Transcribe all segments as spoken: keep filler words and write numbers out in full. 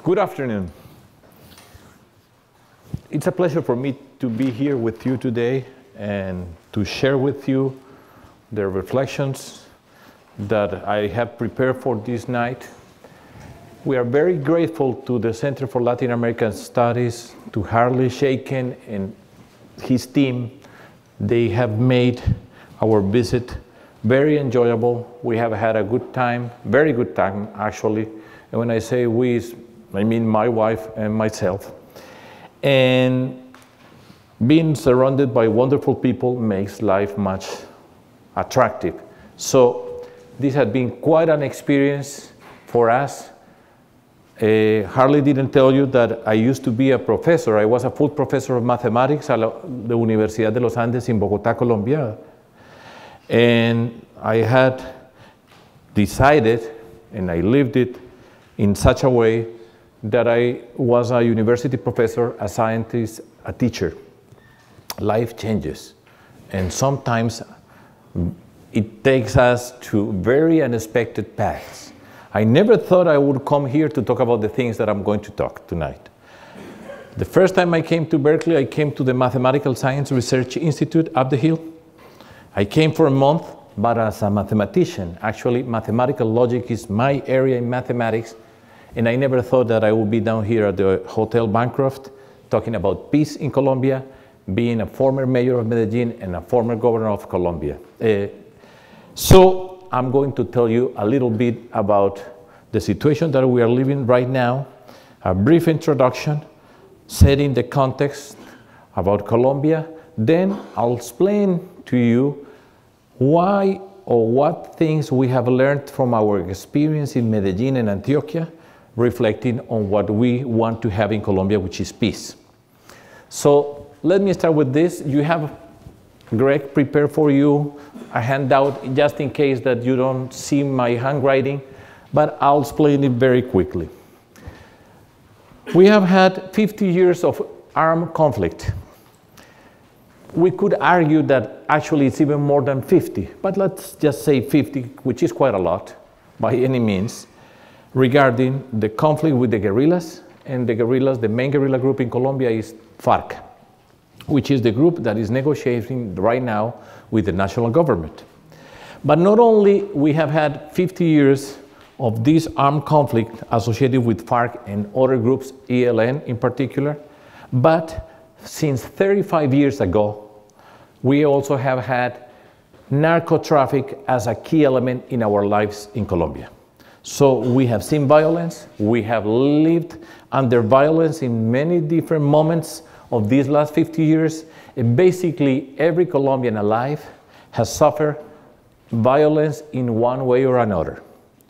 Good afternoon. It's a pleasure for me to be here with you today and to share with you the reflections that I have prepared for this night. We are very grateful to the Center for Latin American Studies, to Harley Shaken and his team. They have made our visit very enjoyable. We have had a good time, very good time actually. And when I say we, I mean my wife and myself. And being surrounded by wonderful people makes life much attractive. So this has been quite an experience for us. Uh, Harley didn't tell you that I used to be a professor. I was a full professor of mathematics at the Universidad de los Andes in Bogotá, Colombia. And I had decided, and I lived it in such a way that I was a university professor, a scientist, a teacher. Life changes. And sometimes it takes us to very unexpected paths. I never thought I would come here to talk about the things that I'm going to talk tonight. The first time I came to Berkeley, I came to the Mathematical Science Research Institute up the hill. I came for a month, but as a mathematician. Actually, mathematical logic is my area in mathematics, and I never thought that I would be down here at the Hotel Bancroft talking about peace in Colombia, being a former mayor of Medellin and a former governor of Colombia. Uh, so I'm going to tell you a little bit about the situation that we are living right now, a brief introduction, setting the context about Colombia. Then I'll explain to you why or what things we have learned from our experience in Medellin and Antioquia, reflecting on what we want to have in Colombia, which is peace. So let me start with this. You have Greg prepared for you a handout just in case that you don't see my handwriting, but I'll explain it very quickly. We have had fifty years of armed conflict. We could argue that actually it's even more than fifty, but let's just say fifty, which is quite a lot by any means, regarding the conflict with the guerrillas. And the guerrillas, the main guerrilla group in Colombia is FARC, which is the group that is negotiating right now with the national government. But not only we have had fifty years of this armed conflict associated with FARC and other groups, E L N in particular, but since thirty-five years ago, we also have had narco traffic as a key element in our lives in Colombia. So we have seen violence, we have lived under violence in many different moments of these last fifty years, and basically every Colombian alive has suffered violence in one way or another.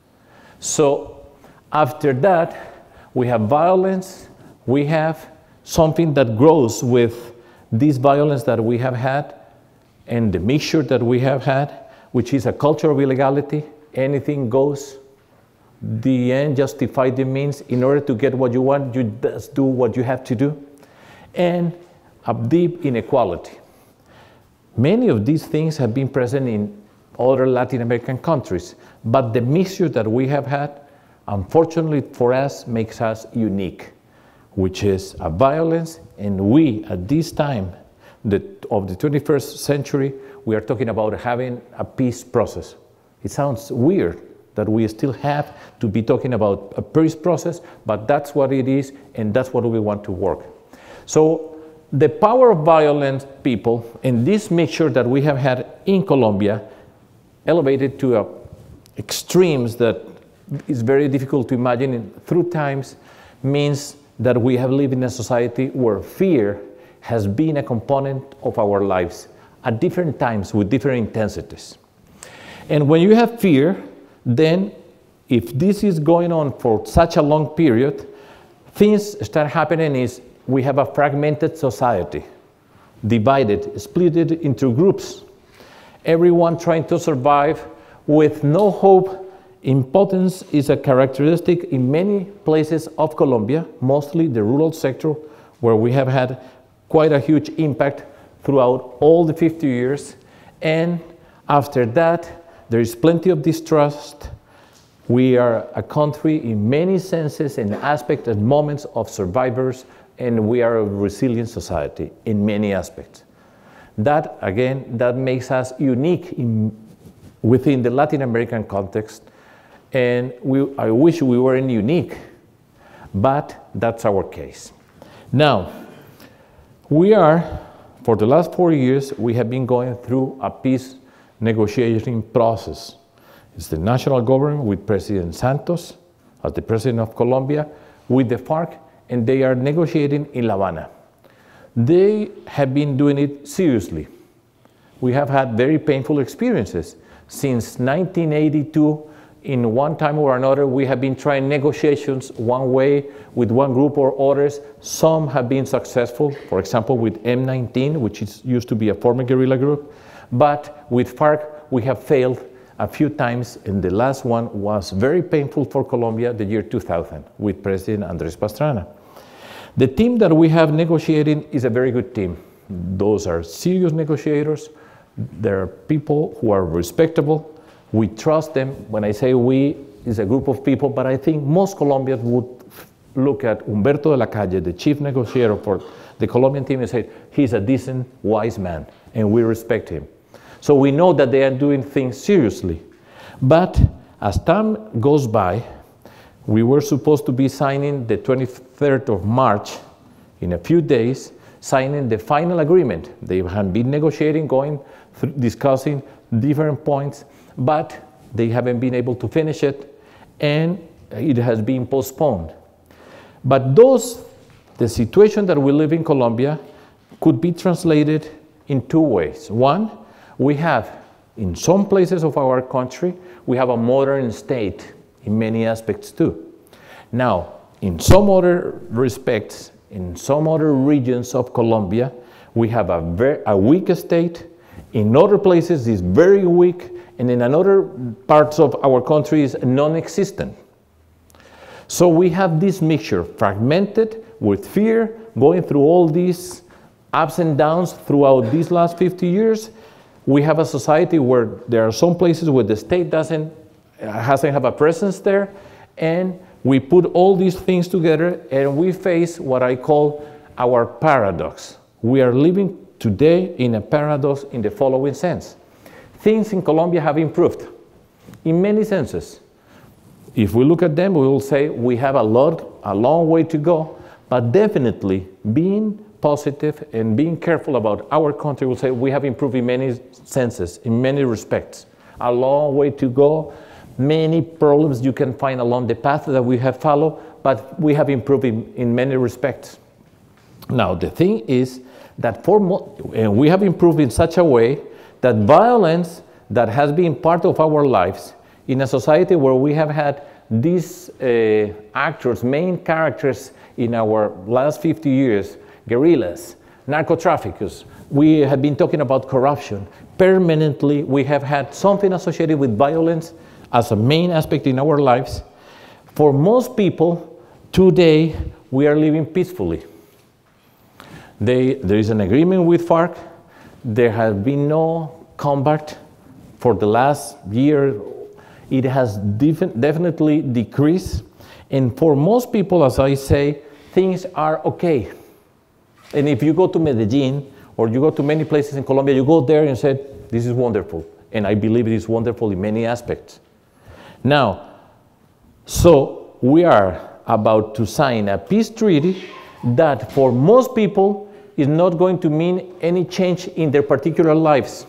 So after that, we have violence, we have something that grows with this violence that we have had and the mixture that we have had, which is a culture of illegality. Anything goes. The end justifies the means. In order to get what you want, you just do what you have to do. And a deep inequality. Many of these things have been present in other Latin American countries, but the mixture that we have had, unfortunately for us, makes us unique, which is a violence, and we, at this time the, of the twenty-first century, we are talking about having a peace process. It sounds weird that we still have to be talking about a peace process, but that's what it is, and that's what we want to work. So the power of violent people in this mixture that we have had in Colombia, elevated to a extremes that is very difficult to imagine in, through times, means that we have lived in a society where fear has been a component of our lives at different times with different intensities. And when you have fear, then if this is going on for such a long period, things start happening is we have a fragmented society, divided, split into groups, everyone trying to survive with no hope. Impotence is a characteristic in many places of Colombia, mostly the rural sector, where we have had quite a huge impact throughout all the fifty years. And after that, there is plenty of distrust, We are a country in many senses and aspects and moments of survivors, and we are a resilient society in many aspects. That, again, that makes us unique in, within the Latin American context, and we, I wish we weren't unique, but that's our case. Now, we are, for the last four years, we have been going through a peace negotiating process. It's the national government with President Santos, as the president of Colombia, with the FARC, and they are negotiating in La Habana. They have been doing it seriously. We have had very painful experiences. Since nineteen eighty-two, in one time or another, we have been trying negotiations one way with one group or others. Some have been successful, for example, with M nineteen, which is, used to be a former guerrilla group. But with FARC, we have failed a few times, and the last one was very painful for Colombia, the year two thousand, with President Andrés Pastrana. The team that we have negotiating is a very good team. Those are serious negotiators. There are people who are respectable. We trust them. When I say we, it's a group of people, but I think most Colombians would look at Humberto de la Calle, the chief negotiator for the Colombian team, and say, he's a decent, wise man, and we respect him. So we know that they are doing things seriously. But as time goes by, we were supposed to be signing the twenty-third of March, in a few days, signing the final agreement. They have been negotiating, going, discussing different points, but they haven't been able to finish it, and it has been postponed. But those, the situation that we live in Colombia could be translated in two ways. One, we have, in some places of our country, we have a modern state in many aspects too. Now, in some other respects, in some other regions of Colombia, we have a, very, a weak state. In other places, it's very weak, and in other parts of our country, is non-existent. So we have this mixture, fragmented with fear, going through all these ups and downs throughout these last fifty years. We have a society where there are some places where the state doesn't, hasn't have a presence there, and we put all these things together and we face what I call our paradox. We are living today in a paradox in the following sense. Things in Colombia have improved in many senses. If we look at them, we will say we have a lot, a long way to go, but definitely being positive and being careful about our country will say we have improved in many senses, in many respects. A long way to go, many problems you can find along the path that we have followed, but we have improved in, in many respects. Now, the thing is that for mo and we have improved in such a way that violence that has been part of our lives in a society where we have had these uh, actors, main characters in our last fifty years, guerrillas, narco-traffickers. We have been talking about corruption. Permanently, we have had something associated with violence as a main aspect in our lives. For most people, today, we are living peacefully. They, there is an agreement with FARC. There has been no combat for the last year. It has def definitely decreased. And for most people, as I say, things are okay. And if you go to Medellin, or you go to many places in Colombia, you go there and say, this is wonderful. And I believe it is wonderful in many aspects. Now, so we are about to sign a peace treaty that for most people is not going to mean any change in their particular lives.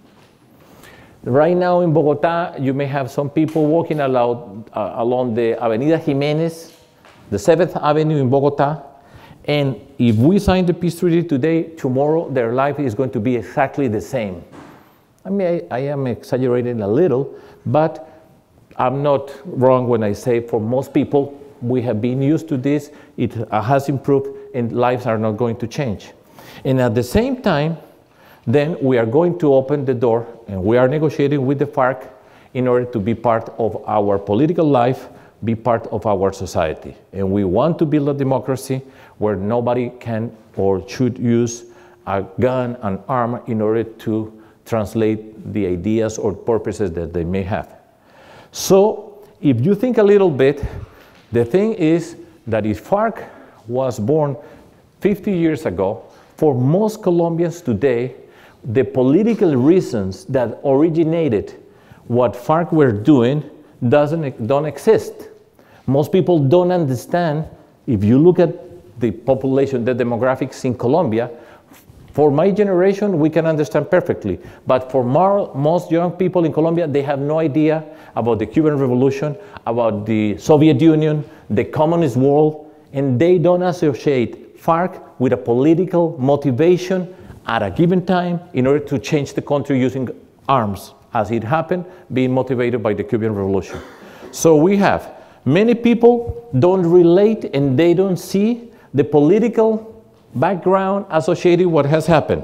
Right now in Bogota, you may have some people walking along, uh, along the Avenida Jimenez, the seventh Avenue in Bogota, and if we sign the peace treaty today, tomorrow their life is going to be exactly the same. I mean, I, I am exaggerating a little, but I'm not wrong when I say for most people, we have been used to this, it has improved, and lives are not going to change. And at the same time, then we are going to open the door, and we are negotiating with the FARC in order to be part of our political life, be part of our society. And we want to build a democracy where nobody can or should use a gun, an arm, in order to translate the ideas or purposes that they may have. So if you think a little bit, the thing is that if FARC was born fifty years ago, for most Colombians today, the political reasons that originated what FARC were doing doesn't, don't exist. Most people don't understand, if you look at the population, the demographics in Colombia, for my generation, we can understand perfectly. But for more, most young people in Colombia, they have no idea about the Cuban Revolution, about the Soviet Union, the communist world, and they don't associate FARC with a political motivation at a given time in order to change the country using arms, as it happened, being motivated by the Cuban Revolution. So we have many people don't relate and they don't see the political background associated with what has happened.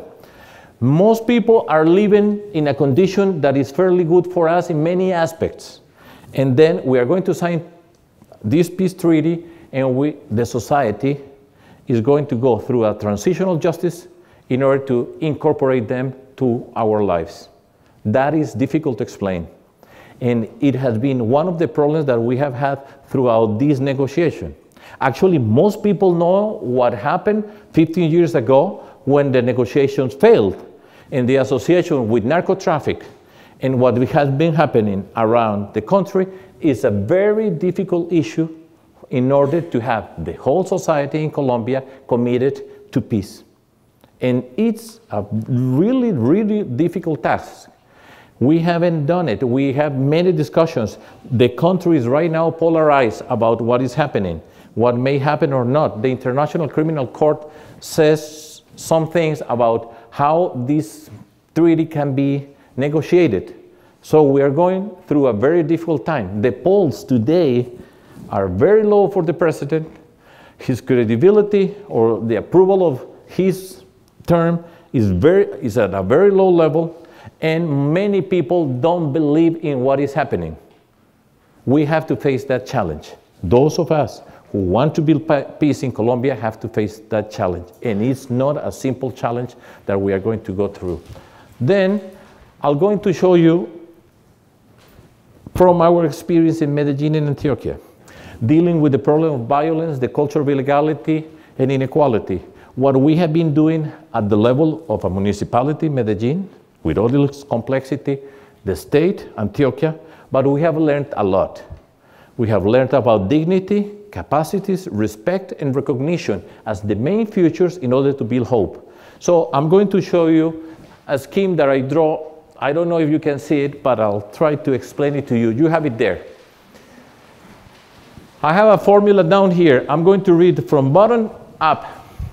Most people are living in a condition that is fairly good for us in many aspects. And then we are going to sign this peace treaty, and we, the society is going to go through a transitional justice in order to incorporate them to our lives. That is difficult to explain. And it has been one of the problems that we have had throughout this negotiation. Actually, most people know what happened fifteen years ago when the negotiations failed in the association with narco traffic. And what has been happening around the country is a very difficult issue in order to have the whole society in Colombia committed to peace. And it's a really, really difficult task. We haven't done it. We have many discussions. The country is right now polarized about what is happening, what may happen or not. The International Criminal Court says some things about how this treaty can be negotiated. So we are going through a very difficult time. The polls today are very low for the president. His credibility or the approval of his term is, very, is at a very low level, and many people don't believe in what is happening. We have to face that challenge. Those of us who want to build peace in Colombia have to face that challenge. And it's not a simple challenge that we are going to go through. Then I'm going to show you from our experience in Medellin and Antioquia, dealing with the problem of violence, the culture of illegality, and inequality. What we have been doing at the level of a municipality, Medellin, with all its complexity, the state, Antioquia, but we have learned a lot. We have learned about dignity, capacities, respect, and recognition as the main features in order to build hope. So I'm going to show you a scheme that I draw. I don't know if you can see it, but I'll try to explain it to you. You have it there. I have a formula down here. I'm going to read from bottom up.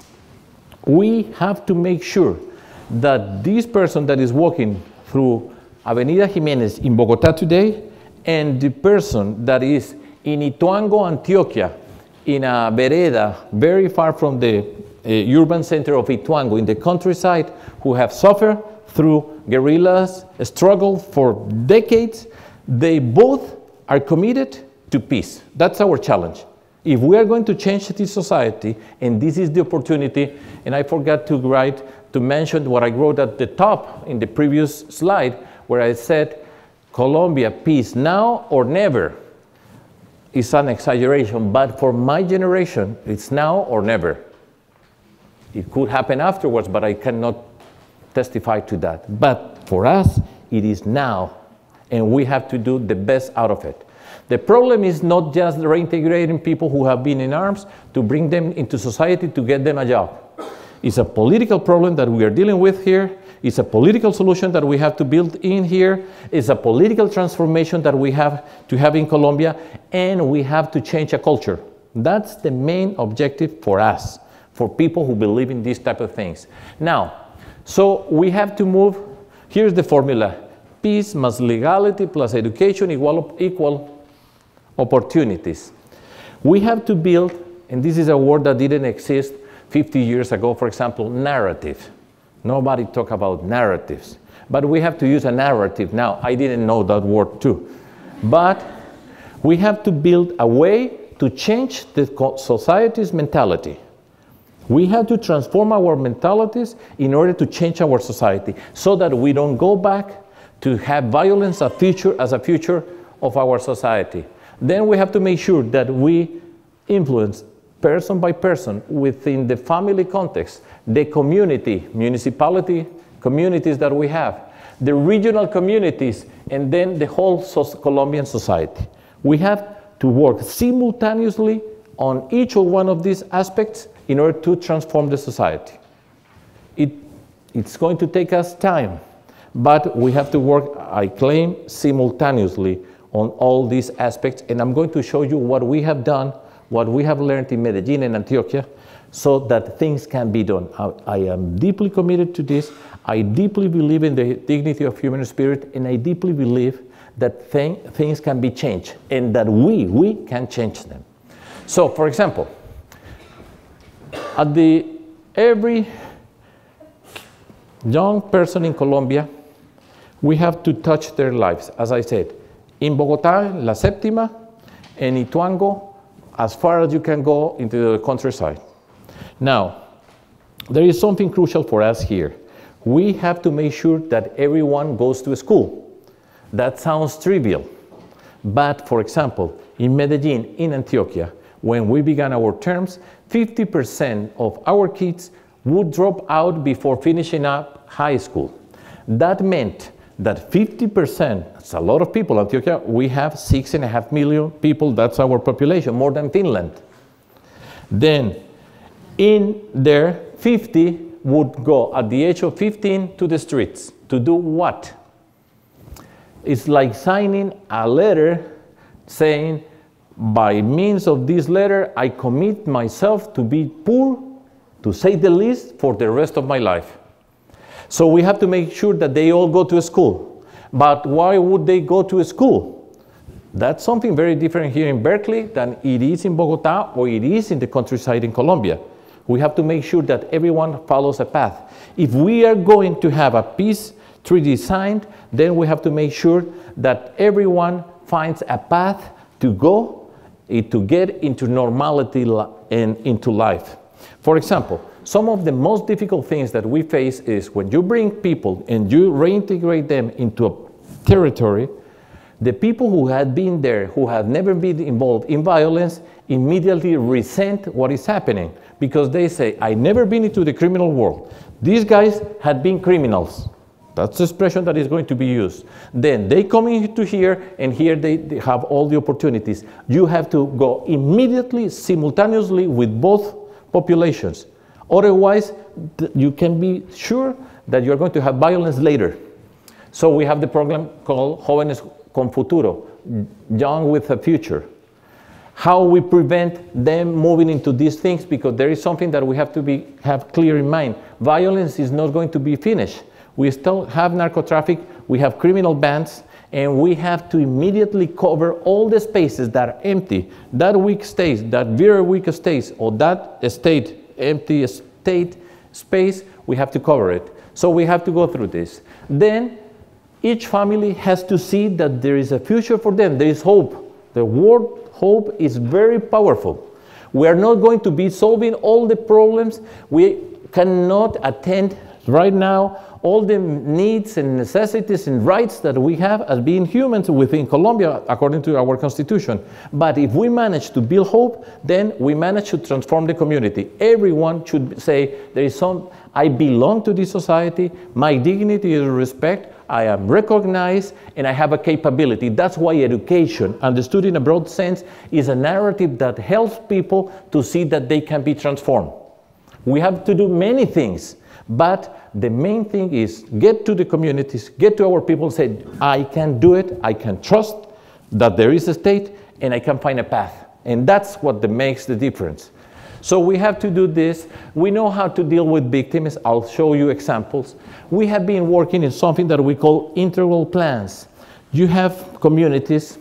We have to make sure that this person that is walking through Avenida Jimenez in Bogotá today, and the person that is in Ituango, Antioquia, in a vereda very far from the uh, urban center of Ituango, in the countryside, who have suffered through guerrillas, struggled for decades, they both are committed to peace. That's our challenge. If we are going to change this society, and this is the opportunity, and I forgot to write, to mention what I wrote at the top in the previous slide, where I said, Colombia, peace now or never. It's an exaggeration, but for my generation, it's now or never. It could happen afterwards, but I cannot testify to that. But for us, it is now, and we have to do the best out of it. The problem is not just reintegrating people who have been in arms to bring them into society to get them a job. It's a political problem that we are dealing with here. It's a political solution that we have to build in here. It's a political transformation that we have to have in Colombia, and we have to change a culture. That's the main objective for us, for people who believe in these type of things. Now, so we have to move. Here's the formula. Peace plus legality plus education equal, equal opportunities. We have to build, and this is a word that didn't exist fifty years ago, for example, narrative. Nobody talk about narratives, but we have to use a narrative now. I didn't know that word too. But we have to build a way to change the society's mentality. We have to transform our mentalities in order to change our society so that we don't go back to have violence as a future, as a future of our society. Then we have to make sure that we influence person by person within the family context, the community, municipality, communities that we have, the regional communities, and then the whole Colombian society. We have to work simultaneously on each one of these aspects in order to transform the society. It, it's going to take us time, but we have to work, I claim, simultaneously on all these aspects, and I'm going to show you what we have done, what we have learned in Medellin and Antioquia, so that things can be done. I, I am deeply committed to this. I deeply believe in the dignity of human spirit, and I deeply believe that thing, things can be changed, and that we, we can change them. So, for example, at the, every young person in Colombia, we have to touch their lives, as I said. In Bogotá, La Séptima, and Ituango, as far as you can go into the countryside. Now, there is something crucial for us here. We have to make sure that everyone goes to school. That sounds trivial, but for example, in Medellin, in Antioquia, when we began our terms, fifty percent of our kids would drop out before finishing up high school. That meant that fifty percent, that's a lot of people. Antioquia, we have six and a half million people, that's our population, more than Finland. Then, in there, fifty would go at the age of fifteen to the streets. To do what? It's like signing a letter saying, by means of this letter, I commit myself to be poor, to say the least, for the rest of my life. So we have to make sure that they all go to school. But why would they go to school? That's something very different here in Berkeley than it is in Bogotá or it is in the countryside in Colombia. We have to make sure that everyone follows a path. If we are going to have a peace treaty signed, then we have to make sure that everyone finds a path to go, to get into normality and into life. For example, some of the most difficult things that we face is when you bring people and you reintegrate them into a territory, the people who had been there, who have never been involved in violence, immediately resent what is happening because they say, I've never been into the criminal world. These guys had been criminals. That's the expression that is going to be used. Then they come into here, and here they, they have all the opportunities. You have to go immediately, simultaneously with both populations. Otherwise, you can be sure that you're going to have violence later. So we have the program called Jóvenes con Futuro, Young with a Future. How we prevent them moving into these things, because there is something that we have to be, have clear in mind. Violence is not going to be finished. We still have narco traffic, we have criminal bands, and we have to immediately cover all the spaces that are empty. That weak state, that very weak state, or that state, empty state space, we have to cover it. So we have to go through this. Then each family has to see that there is a future for them. There is hope. The word hope is very powerful. We are not going to be solving all the problems. We cannot attend right now all the needs and necessities and rights that we have as being humans within Colombia according to our constitution. But if we manage to build hope, then we manage to transform the community. Everyone should say, there is some, I belong to this society, my dignity is respect, I am recognized, and I have a capability. That's why education, understood in a broad sense, is a narrative that helps people to see that they can be transformed. We have to do many things, but the main thing is get to the communities, get to our people, say, I can do it, I can trust that there is a state, and I can find a path. And that's what the, makes the difference. So we have to do this. We know how to deal with victims. I'll show you examples. We have been working in something that we call integral plans. You have communities,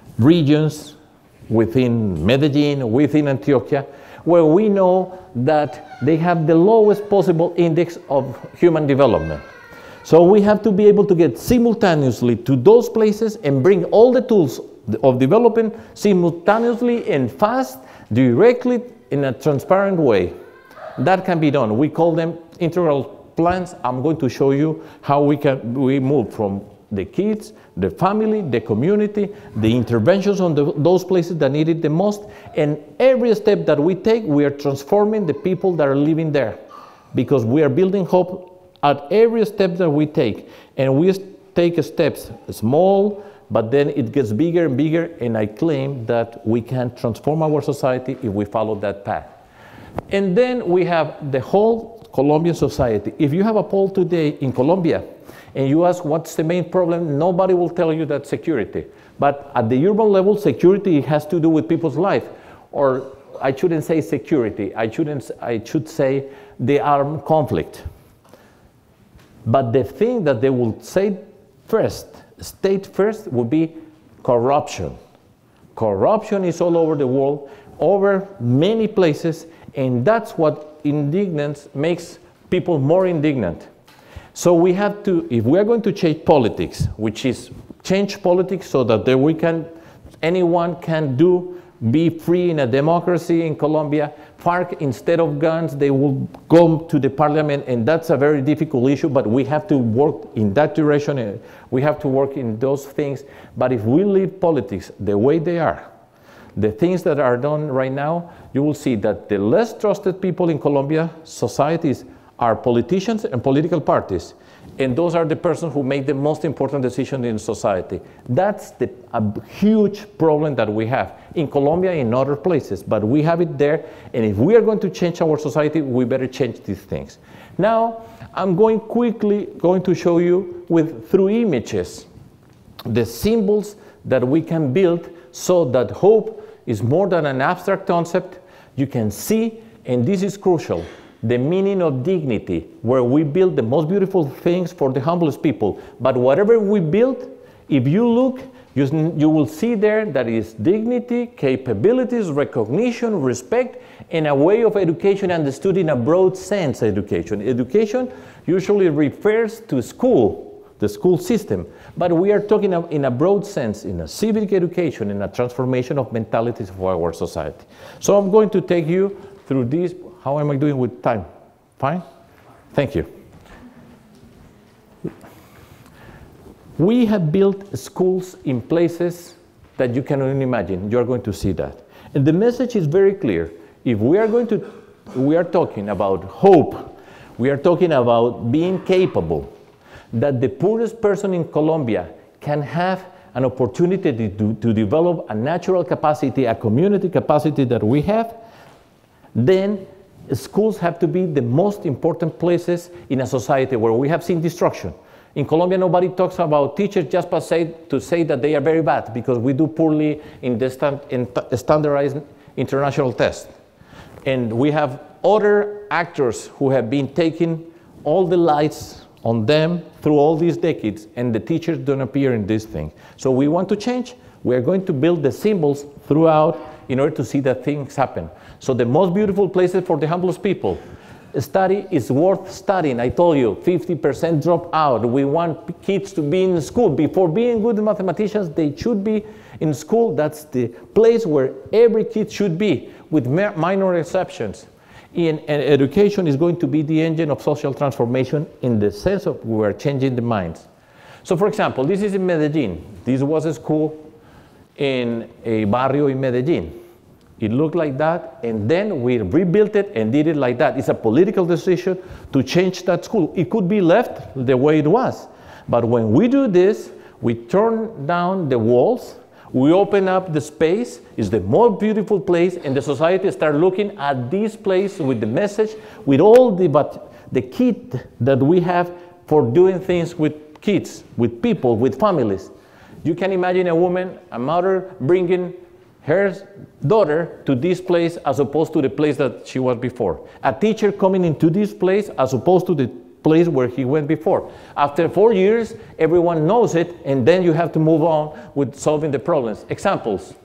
regions within Medellin, within Antioquia, where we know that they have the lowest possible index of human development. So we have to be able to get simultaneously to those places and bring all the tools of development simultaneously and fast, directly, in a transparent way. That can be done. We call them integral plans. I'm going to show you how we can we move from the kids, the family, the community, the interventions on the, those places that need it the most. And every step that we take, we are transforming the people that are living there, because we are building hope at every step that we take. And we take steps small, but then it gets bigger and bigger, and I claim that we can transform our society if we follow that path. And then we have the whole Colombian society. If you have a poll today in Colombia, and you ask what's the main problem, nobody will tell you that security. But at the urban level, security has to do with people's life. Or I shouldn't say security, I, shouldn't, I should say the armed conflict. But the thing that they will say first, state first, would be corruption. Corruption is all over the world, over many places, and that's what indignance makes people more indignant. So we have to, if we are going to change politics, which is change politics so that there we can, anyone can do, be free in a democracy in Colombia. FARC, instead of guns, they will go to the parliament, and that's a very difficult issue, but we have to work in that direction, and we have to work in those things. But if we leave politics the way they are, the things that are done right now, you will see that the less trusted people in Colombia societies are politicians and political parties. And those are the persons who make the most important decisions in society. That's the, a huge problem that we have in Colombia and in other places, but we have it there. And if we are going to change our society, we better change these things. Now, I'm going quickly going to show you with through images the symbols that we can build so that hope is more than an abstract concept. You can see, and this is crucial, the meaning of dignity, where we build the most beautiful things for the humblest people. But whatever we build, if you look, you, you will see there that is dignity, capabilities, recognition, respect, and a way of education understood in a broad sense education. Education usually refers to school, the school system, but we are talking of, in a broad sense, in a civic education, in a transformation of mentalities for our society. So I'm going to take you through these. How am I doing with time? Fine? Thank you. We have built schools in places that you cannot even imagine. You're going to see that. And the message is very clear. If we are going to, we are talking about hope, we are talking about being capable, that the poorest person in Colombia can have an opportunity to, to develop a natural capacity, a community capacity that we have, then schools have to be the most important places in a society where we have seen destruction. In Colombia, nobody talks about teachers just per se to say that they are very bad because we do poorly in the stand, in standardized international tests. And we have other actors who have been taking all the lights on them through all these decades, and the teachers don't appear in this thing. So we want to change. We are going to build the symbols throughout in order to see that things happen. So the most beautiful places for the humblest people. Study is worth studying. I told you, fifty percent drop out. We want kids to be in school. Before being good mathematicians, they should be in school. That's the place where every kid should be, with minor exceptions. In, and education is going to be the engine of social transformation in the sense of we are changing the minds. So for example, this is in Medellin. This was a school in a barrio in Medellin. It looked like that, and then we rebuilt it and did it like that. It's a political decision to change that school. It could be left the way it was. But when we do this, we turn down the walls, we open up the space. It's the most beautiful place, and the society start looking at this place with the message, with all the, but the kit that we have for doing things with kids, with people, with families. You can imagine a woman, a mother, bringing her daughter to this place as opposed to the place that she was before. A teacher coming into this place as opposed to the place where he went before. After four years, everyone knows it, and then you have to move on with solving the problems. Examples.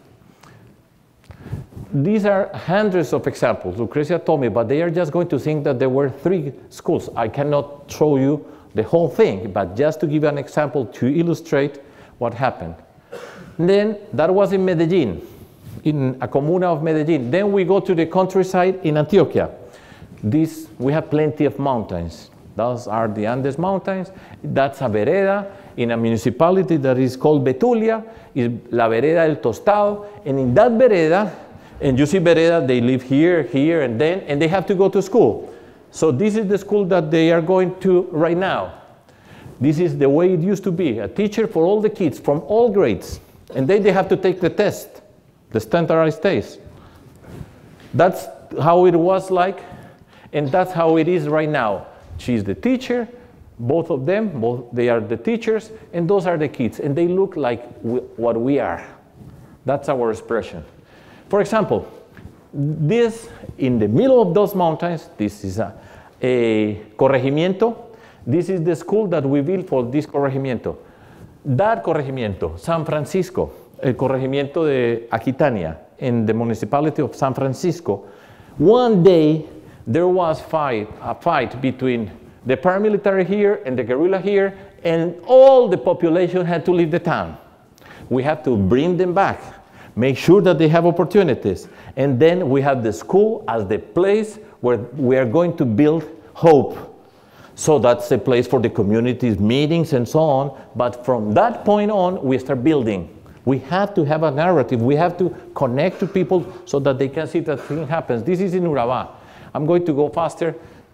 These are hundreds of examples. Lucrecia told me, but they are just going to think that there were three schools. I cannot show you the whole thing, but just to give you an example to illustrate what happened. And then that was in Medellin, in a comuna of Medellin. Then we go to the countryside in Antioquia. This, we have plenty of mountains. Those are the Andes Mountains. That's a vereda, in a municipality that is called Betulia, is La Vereda del Tostado, and in that vereda, and you see vereda, they live here, here, and then, and they have to go to school. So this is the school that they are going to right now. This is the way it used to be, a teacher for all the kids from all grades, and then they have to take the test, the standardized test. That's how it was like, and that's how it is right now. She's the teacher, both of them, both, they are the teachers, and those are the kids, and they look like we, what we are. That's our expression. For example, this, in the middle of those mountains, this is a, a corregimiento. This is the school that we built for this corregimiento. That corregimiento, San Francisco, el corregimiento de Aquitania, in the municipality of San Francisco, one day there was fight, a fight between the paramilitary here and the guerrilla here, and all the population had to leave the town. We have to bring them back, make sure that they have opportunities, and then we have the school as the place where we are going to build hope. So that's the place for the community's meetings and so on, but from that point on, we start building. We have to have a narrative. We have to connect to people so that they can see that thing happens. This is in Urabá. I'm going to go faster.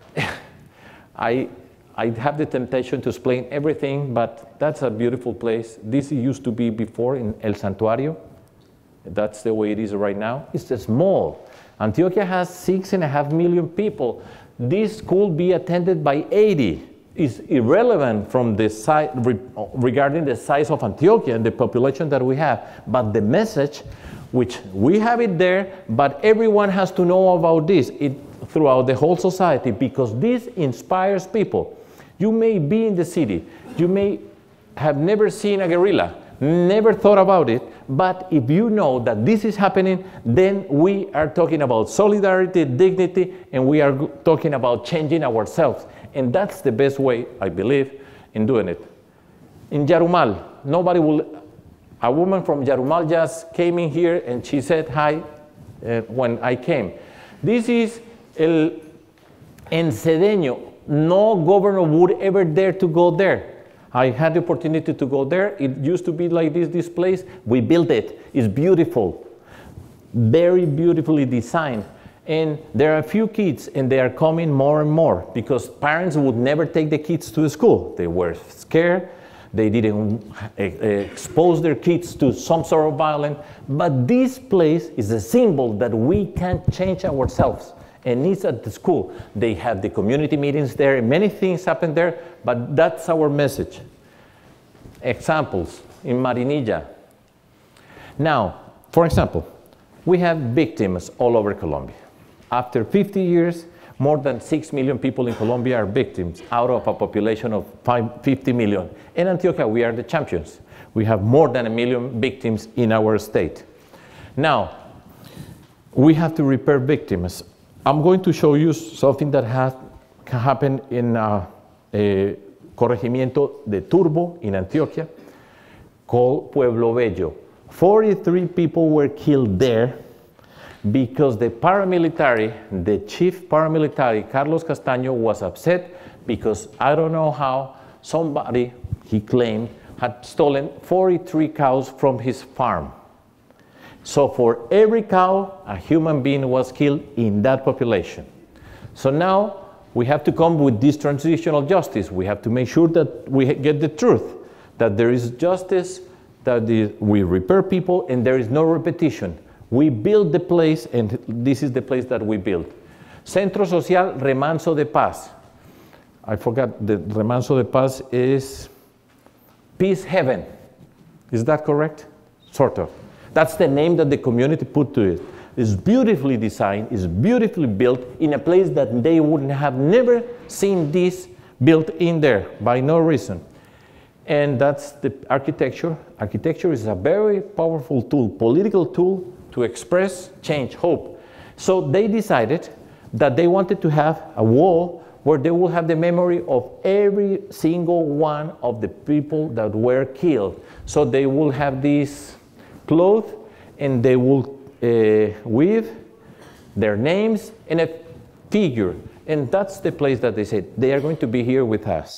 I, I have the temptation to explain everything, but that's a beautiful place. This used to be before in El Santuario. That's the way it is right now. It's small. Antioquia has six and a half million people. This could be attended by eighty. It's irrelevant from the size, re, regarding the size of Antioquia and the population that we have. But the message, which we have it there, but everyone has to know about this it, throughout the whole society, because this inspires people. You may be in the city, you may have never seen a guerrilla, never thought about it, but if you know that this is happening, then we are talking about solidarity, dignity, and we are talking about changing ourselves. And that's the best way, I believe, in doing it. In Yarumal, nobody will, a woman from Yarumal just came in here and she said hi uh, when I came. This is El Encedeño. No governor would ever dare to go there. I had the opportunity to go there. It used to be like this, this place. We built it. It's beautiful, very beautifully designed. And there are a few kids, and they are coming more and more because parents would never take the kids to school. They were scared. They didn't expose their kids to some sort of violence. But this place is a symbol that we can change ourselves. And it's at the school. They have the community meetings there. Many things happen there, but that's our message. Examples in Marinilla. Now, for example, we have victims all over Colombia. After fifty years, more than six million people in Colombia are victims out of a population of fifty million. In Antioquia, we are the champions. We have more than a million victims in our state. Now, we have to repair victims. I'm going to show you something that has happened in uh, a corregimiento de Turbo in Antioquia called Pueblo Bello. forty-three people were killed there because the paramilitary, the chief paramilitary, Carlos Castaño, was upset because I don't know how somebody, he claimed, had stolen forty-three cows from his farm. So for every cow, a human being was killed in that population. So now we have to come with this transitional justice. We have to make sure that we get the truth, that there is justice, that the, we repair people, and there is no repetition. We build the place, and this is the place that we build. Centro Social Remanso de Paz. I forgot, the Remanso de Paz is Peace Heaven. Is that correct? Sort of. That's the name that the community put to it. It's beautifully designed, it's beautifully built in a place that they wouldn't have never seen this built in there by no reason. And that's the architecture. Architecture is a very powerful tool, political tool to express change, hope. So they decided that they wanted to have a wall where they will have the memory of every single one of the people that were killed. So they will have this cloth, and they will uh, weave their names and a figure. And that's the place that they said, they are going to be here with us.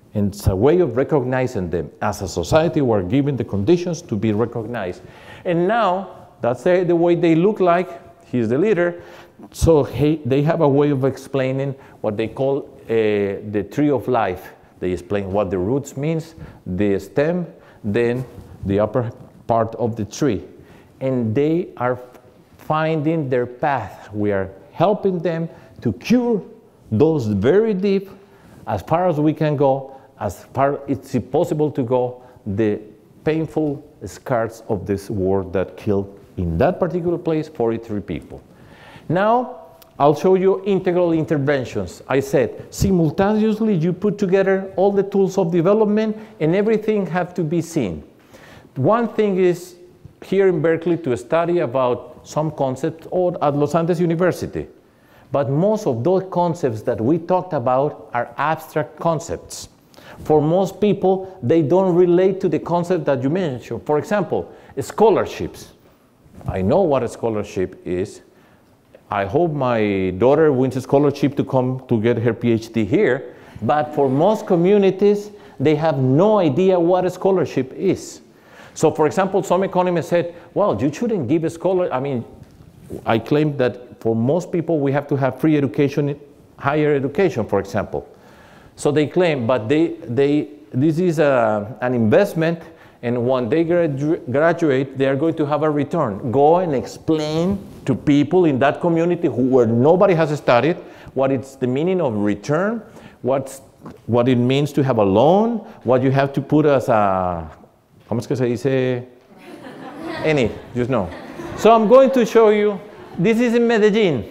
And it's a way of recognizing them. As a society, we're given the conditions to be recognized. And now, that's the, the way they look like. He's the leader. So he, they have a way of explaining what they call uh, the tree of life. They explain what the roots means, the stem, then the upper part of the tree. And they are finding their path. We are helping them to cure those very deep, as far as we can go, as far as it's possible to go, the painful scars of this war that killed in that particular place forty-three people. Now, I'll show you integral interventions. I said, simultaneously you put together all the tools of development and everything have to be seen. One thing is here in Berkeley to study about some concepts, or at Los Andes University. But most of those concepts that we talked about are abstract concepts. For most people, they don't relate to the concept that you mentioned. For example, scholarships. I know what a scholarship is. I hope my daughter wins a scholarship to come to get her P H D here. But for most communities, they have no idea what a scholarship is. So for example, some economists said, well, you shouldn't give a scholarship. I mean, I claim that for most people, we have to have free education, higher education, for example. So they claim, but they, they, this is a, an investment, and when they gradu graduate, they are going to have a return. Go and explain to people in that community who, where nobody has studied what it's the meaning of return, what's, what it means to have a loan, what you have to put as a, ¿cómo es que se dice? Any, just know. So I'm going to show you, this is in Medellin.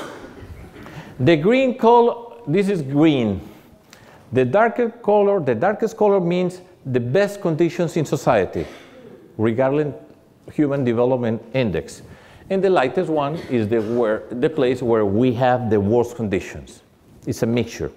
The green color, this is green. The darker color, the darkest color means the best conditions in society, regarding Human Development Index. And the lightest one is the, where, the place where we have the worst conditions. It's a mixture.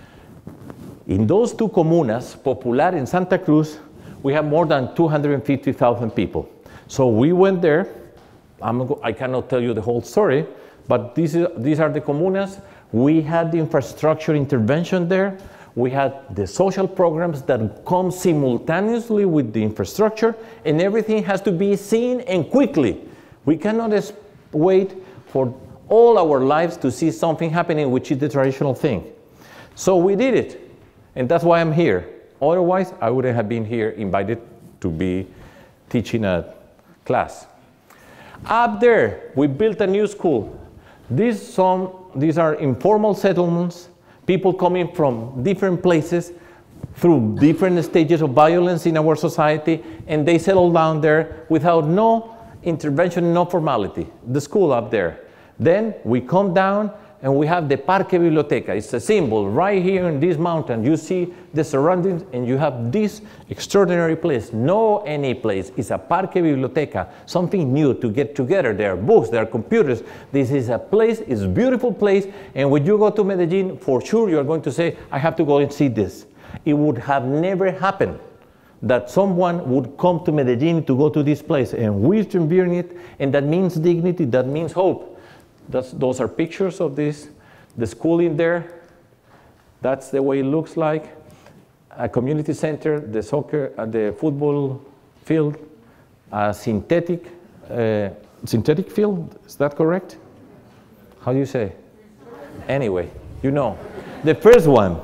In those two comunas, Popular and Santa Cruz, we have more than two hundred fifty thousand people. So we went there. I'm, I cannot tell you the whole story, but these, is, these are the comunas. We had the infrastructure intervention there. We had the social programs that come simultaneously with the infrastructure, and everything has to be seen and quickly. We cannot wait for all our lives to see something happening, which is the traditional thing. So we did it, and that's why I'm here. Otherwise, I wouldn't have been here invited to be teaching a class. Up there, we built a new school. These, some, these are informal settlements, people coming from different places through different stages of violence in our society, and they settle down there without no intervention, no formality. The school up there. Then we come down and we have the Parque Biblioteca. It's a symbol right here in this mountain. You see the surroundings and you have this extraordinary place. No any place. It's a Parque Biblioteca, something new to get together. There are books, there are computers. This is a place, it's a beautiful place. And when you go to Medellin, for sure you're going to say, I have to go and see this. It would have never happened that someone would come to Medellin to go to this place, and we're revering it, and that means dignity, that means hope. That's, those are pictures of this, the school in there. That's the way it looks like. A community center, the soccer, uh, the football field, a synthetic, uh, synthetic field, is that correct? How do you say? Anyway, you know. The first one,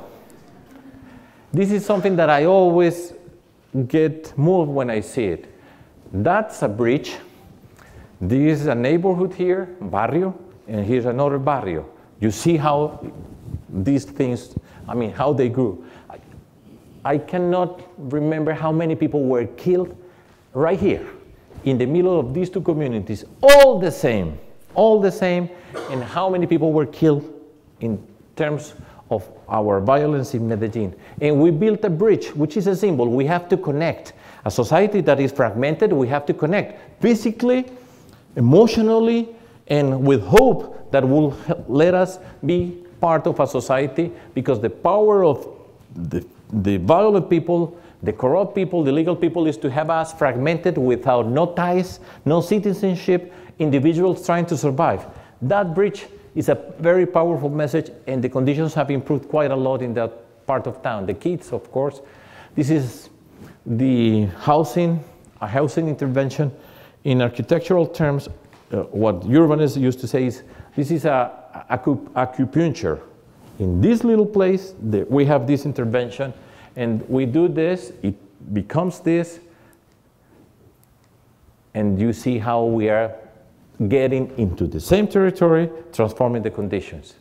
this is something that I always get moved when I see it. That's a bridge. This is a neighborhood here, barrio, and here's another barrio. You see how these things, I mean, how they grew. I, I cannot remember how many people were killed right here, in the middle of these two communities, all the same, all the same, and how many people were killed in terms of our violence in Medellin. And we built a bridge, which is a symbol. We have to connect. A society that is fragmented, we have to connect physically, emotionally, and with hope that will let us be part of a society, because the power of the, the violent people, the corrupt people, the illegal people, is to have us fragmented without no ties, no citizenship, individuals trying to survive. That bridge is a very powerful message, and the conditions have improved quite a lot in that part of town. The kids, of course. This is the housing, a housing intervention. In architectural terms, uh, what urbanists used to say is, this is a, a acupuncture. In this little place, the, we have this intervention, and we do this, it becomes this, and you see how we are getting into the same territory, transforming the conditions.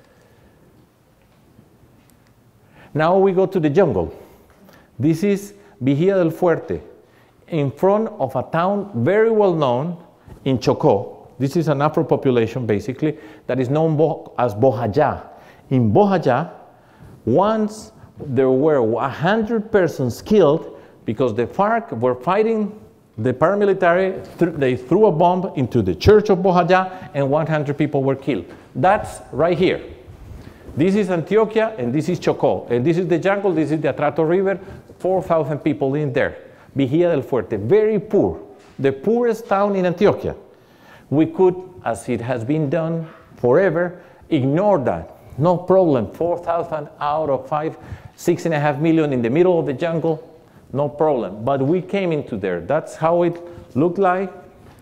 Now we go to the jungle. This is Vigía del Fuerte, in front of a town very well known in Chocó. This is an Afro population, basically, that is known bo as Bojayá. In Bojayá, once there were one hundred persons killed because the FARC were fighting the paramilitary. Th they threw a bomb into the church of Bojayá, and one hundred people were killed. That's right here. This is Antioquia, and this is Chocó. And this is the jungle, this is the Atrato River, four thousand people in there. Vigía del Fuerte, very poor, the poorest town in Antioquia. We could, as it has been done forever, ignore that. No problem, four thousand out of five, six and a half million in the middle of the jungle, no problem. But we came into there. That's how it looked like.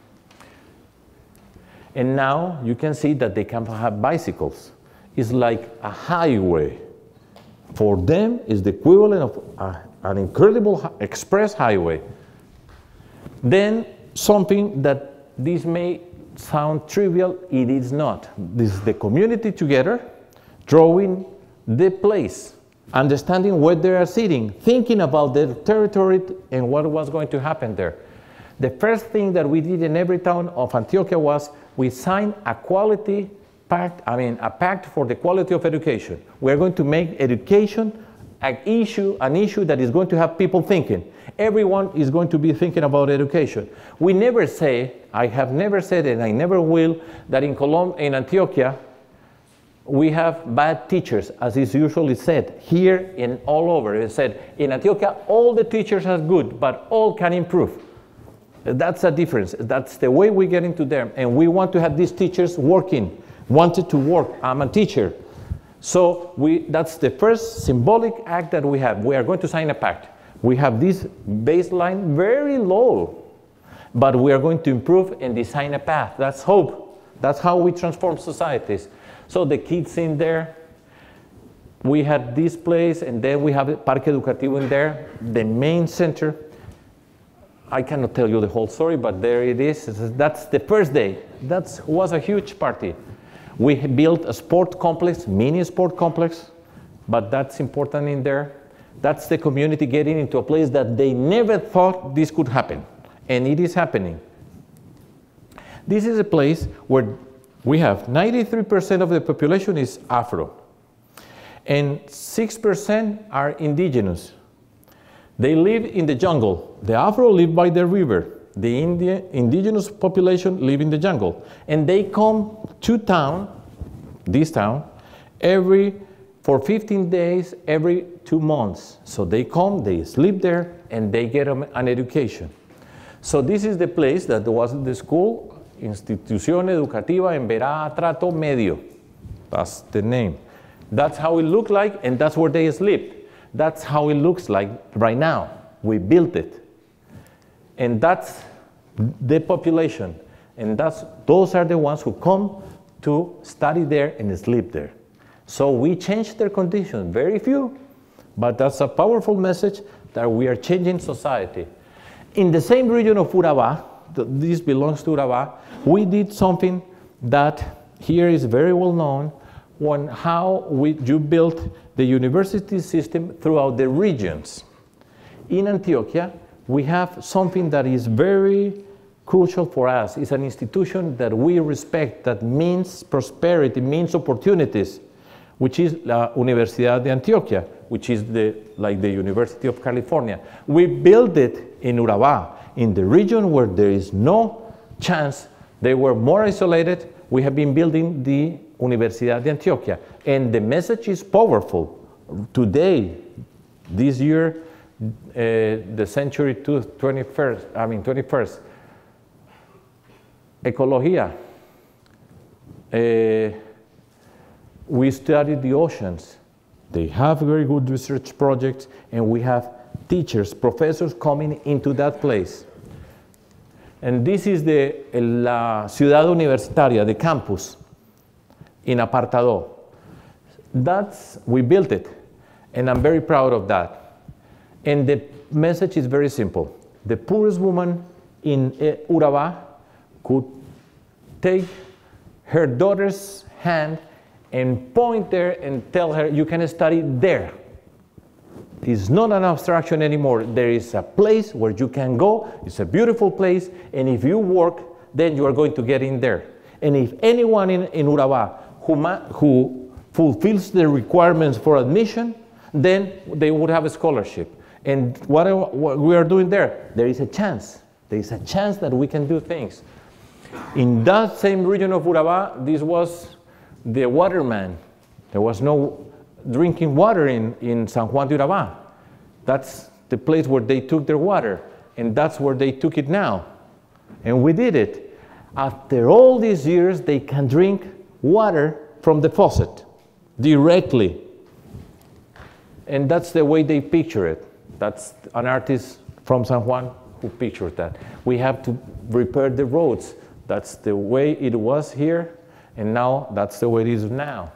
And now you can see that they can have bicycles. It's like a highway. For them, it's the equivalent of a, an incredible express highway. Then something that this may sound trivial, it is not. This is the community together, drawing the place, understanding where they are sitting, thinking about their territory and what was going to happen there. The first thing that we did in every town of Antioquia was we signed a quality pact, I mean, a pact for the quality of education. We're going to make education an issue, an issue that is going to have people thinking. Everyone is going to be thinking about education. We never say, I have never said, and I never will, that in Colombia, in Antioquia, we have bad teachers, as is usually said. Here and all over, it's said, in Antioquia, all the teachers are good, but all can improve. That's a difference. That's the way we get into them. And we want to have these teachers working, wanted to work. I'm a teacher. So we, that's the first symbolic act that we have. We are going to sign a pact. We have this baseline very low, but we are going to improve and design a path. That's hope. That's how we transform societies. So the kids in there, we had this place, and then we have Parque Educativo in there, the main center. I cannot tell you the whole story, but there it is. That's the first day. That was a huge party. We built a sport complex, mini sport complex, but that's important in there. That's the community getting into a place that they never thought this could happen, and it is happening. This is a place where we have ninety-three percent of the population is Afro, and six percent are indigenous. They live in the jungle. The Afro live by the river. The Indian, indigenous population live in the jungle. And they come to town, this town, every, for fifteen days, every two months. So they come, they sleep there, and they get an education. So this is the place that was the school, Institución Educativa en Verá Trato Medio. That's the name. That's how it looked like, and that's where they sleep. That's how it looks like right now. We built it. And that's the population. And that's, those are the ones who come to study there and sleep there. So we changed their conditions, very few, but that's a powerful message that we are changing society. In the same region of Urabá, this belongs to Urabá, we did something that here is very well known, on how we, you built the university system throughout the regions. In Antioquia, we have something that is very crucial for us. It's an institution that we respect, that means prosperity, means opportunities, which is La Universidad de Antioquia, which is the, like the University of California. We built it in Urabá, in the region where there is no chance. They were more isolated. We have been building the Universidad de Antioquia, and the message is powerful. Today, this year, uh, the century twenty-first, I mean twenty-first, ecología. Uh, we studied the oceans. They have very good research projects, and we have teachers, professors coming into that place. And this is the la ciudad universitaria, the campus in Apartadó. That's, we built it, and I'm very proud of that. And the message is very simple. The poorest woman in Urabá could take her daughter's hand and point there and tell her, you can study there. It's not an abstraction anymore. There is a place where you can go. It's a beautiful place, and if you work, then you are going to get in there. And if anyone in, in Urabá who, who fulfills the requirements for admission, then they would have a scholarship. And what, what we are doing there, there is a chance. There is a chance that we can do things. In that same region of Urabá, this was the waterman. There was no drinking water in, in San Juan de Urabá. That's the place where they took their water, and that's where they took it now. And we did it. After all these years, they can drink water from the faucet directly. And that's the way they picture it. That's an artist from San Juan who pictured that. We have to repair the roads. That's the way it was here, and now that's the way it is now.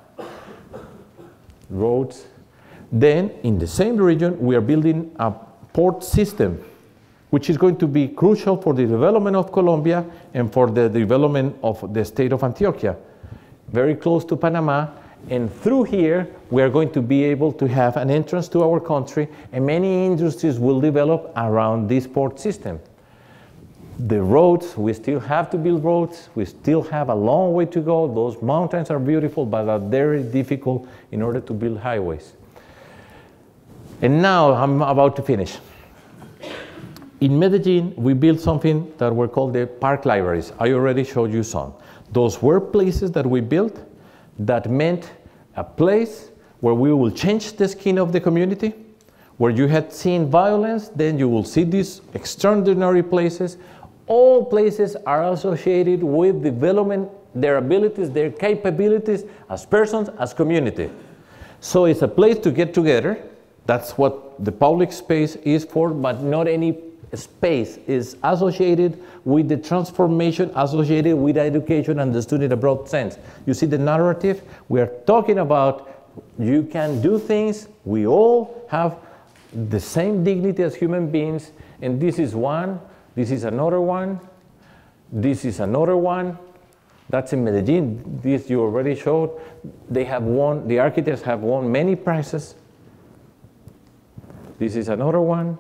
Roads. Then, in the same region, we are building a port system, which is going to be crucial for the development of Colombia and for the development of the state of Antioquia. Very close to Panama, and through here, we are going to be able to have an entrance to our country, and many industries will develop around this port system. The roads, we still have to build roads. We still have a long way to go. Those mountains are beautiful, but are very difficult in order to build highways. And now I'm about to finish. In Medellin, we built something that were called the park libraries. I already showed you some. Those were places that we built that meant a place where we will change the skin of the community. Where you had seen violence, then you will see these extraordinary places. All places are associated with development, their abilities, their capabilities as persons, as community. So it's a place to get together. That's what the public space is for, but not any space is associated with the transformation, associated with education understood in a broad sense. You see the narrative? We are talking about you can do things. We all have the same dignity as human beings, and this is one. This is another one. This is another one. That's in Medellin. This you already showed. They have won, the architects have won many prizes. This is another one.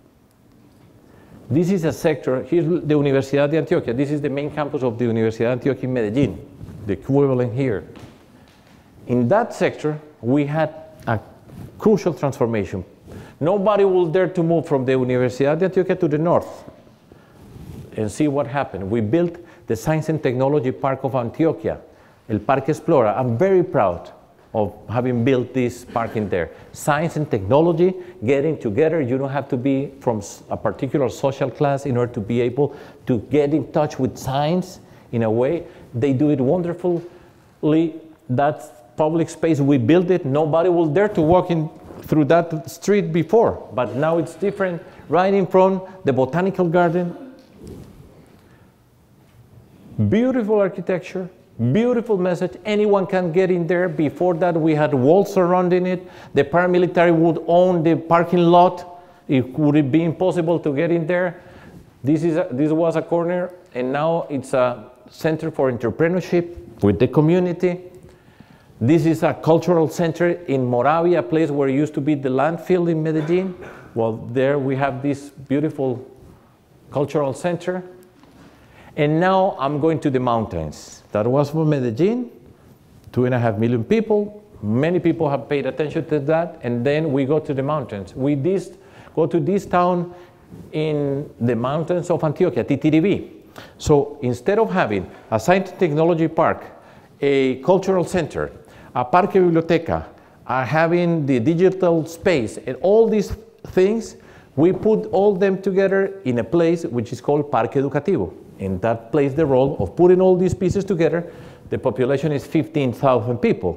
This is a sector. Here's the Universidad de Antioquia. This is the main campus of the Universidad de Antioquia in Medellin, the equivalent here. In that sector, we had a crucial transformation. Nobody will dare to move from the Universidad de Antioquia to the north. And see what happened. We built the Science and Technology Park of Antioquia, El Parque Explora. I'm very proud of having built this park in there. Science and technology, getting together. You don't have to be from a particular social class in order to be able to get in touch with science in a way. They do it wonderfully. That's public space, we built it. Nobody will dare to walk in through that street before, but now it's different. Right in front, the botanical garden. Beautiful architecture, beautiful message. Anyone can get in there. Before that, we had walls surrounding it. The paramilitary would own the parking lot. It would be impossible to get in there. This, is a, this was a corner, and now it's a center for entrepreneurship with the community. This is a cultural center in Moravia, a place where it used to be the landfill in Medellin. Well, there we have this beautiful cultural center. And now I'm going to the mountains. That was for Medellin, two and a half million people. Many people have paid attention to that. And then we go to the mountains. We this, go to this town in the mountains of Antioquia, Titiribí. So instead of having a science and technology park, a cultural center, a parque biblioteca, uh, having the digital space, and all these things, we put all them together in a place which is called Parque Educativo. And that plays the role of putting all these pieces together. The population is fifteen thousand people.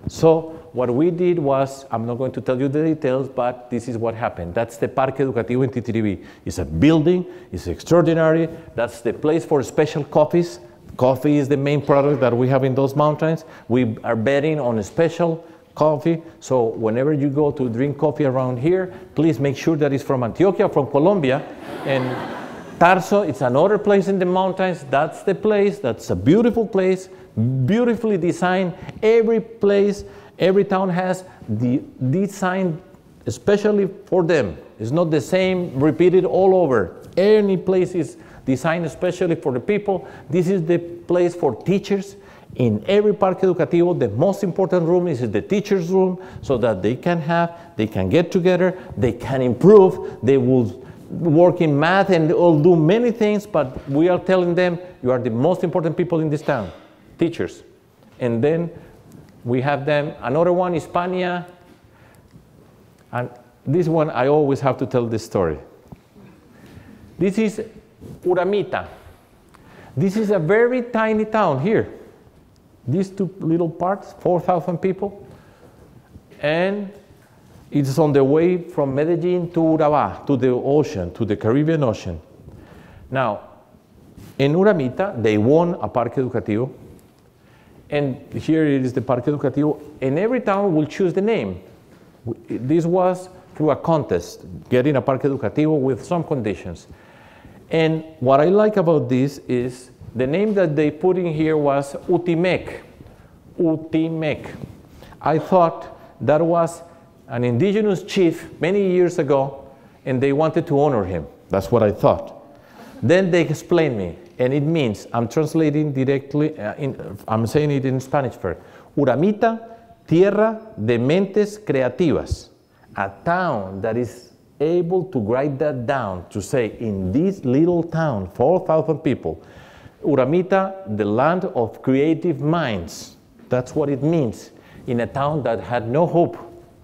So what we did was, I'm not going to tell you the details, but this is what happened. That's the Parque Educativo in Titiribí. It's a building, it's extraordinary. That's the place for special coffees. Coffee is the main product that we have in those mountains. We are betting on a special coffee. So whenever you go to drink coffee around here, please make sure that it's from Antioquia, from Colombia. And Tarso, it's another place in the mountains. That's the place. That's a beautiful place, beautifully designed. Every place, every town has the design especially for them. It's not the same repeated all over. Any place is designed especially for the people. This is the place for teachers. In every Parque Educativo, the most important room is the teacher's room, so that they can have, they can get together, they can improve, they will work in math and all do many things, but we are telling them, you are the most important people in this town, teachers. And then we have them, another one, Hispania, and this one I always have to tell this story. This is Uramita. This is a very tiny town here. These two little parts, four thousand people, and it's on the way from Medellin to Urabá, to the ocean, to the Caribbean Ocean. Now, in Uramita, they won a Parque Educativo, and here it is the Parque Educativo, and every town will choose the name. This was through a contest, getting a Parque Educativo with some conditions. And what I like about this is the name that they put in here was Utimec. Utimec. I thought that was an indigenous chief many years ago, and they wanted to honor him. That's what I thought. Then they explained me, and it means, I'm translating directly, uh, in, I'm saying it in Spanish first. Uramita, tierra de mentes creativas. A town that is able to write that down, to say, in this little town, four thousand people, Uramita, the land of creative minds. That's what it means in a town that had no hope.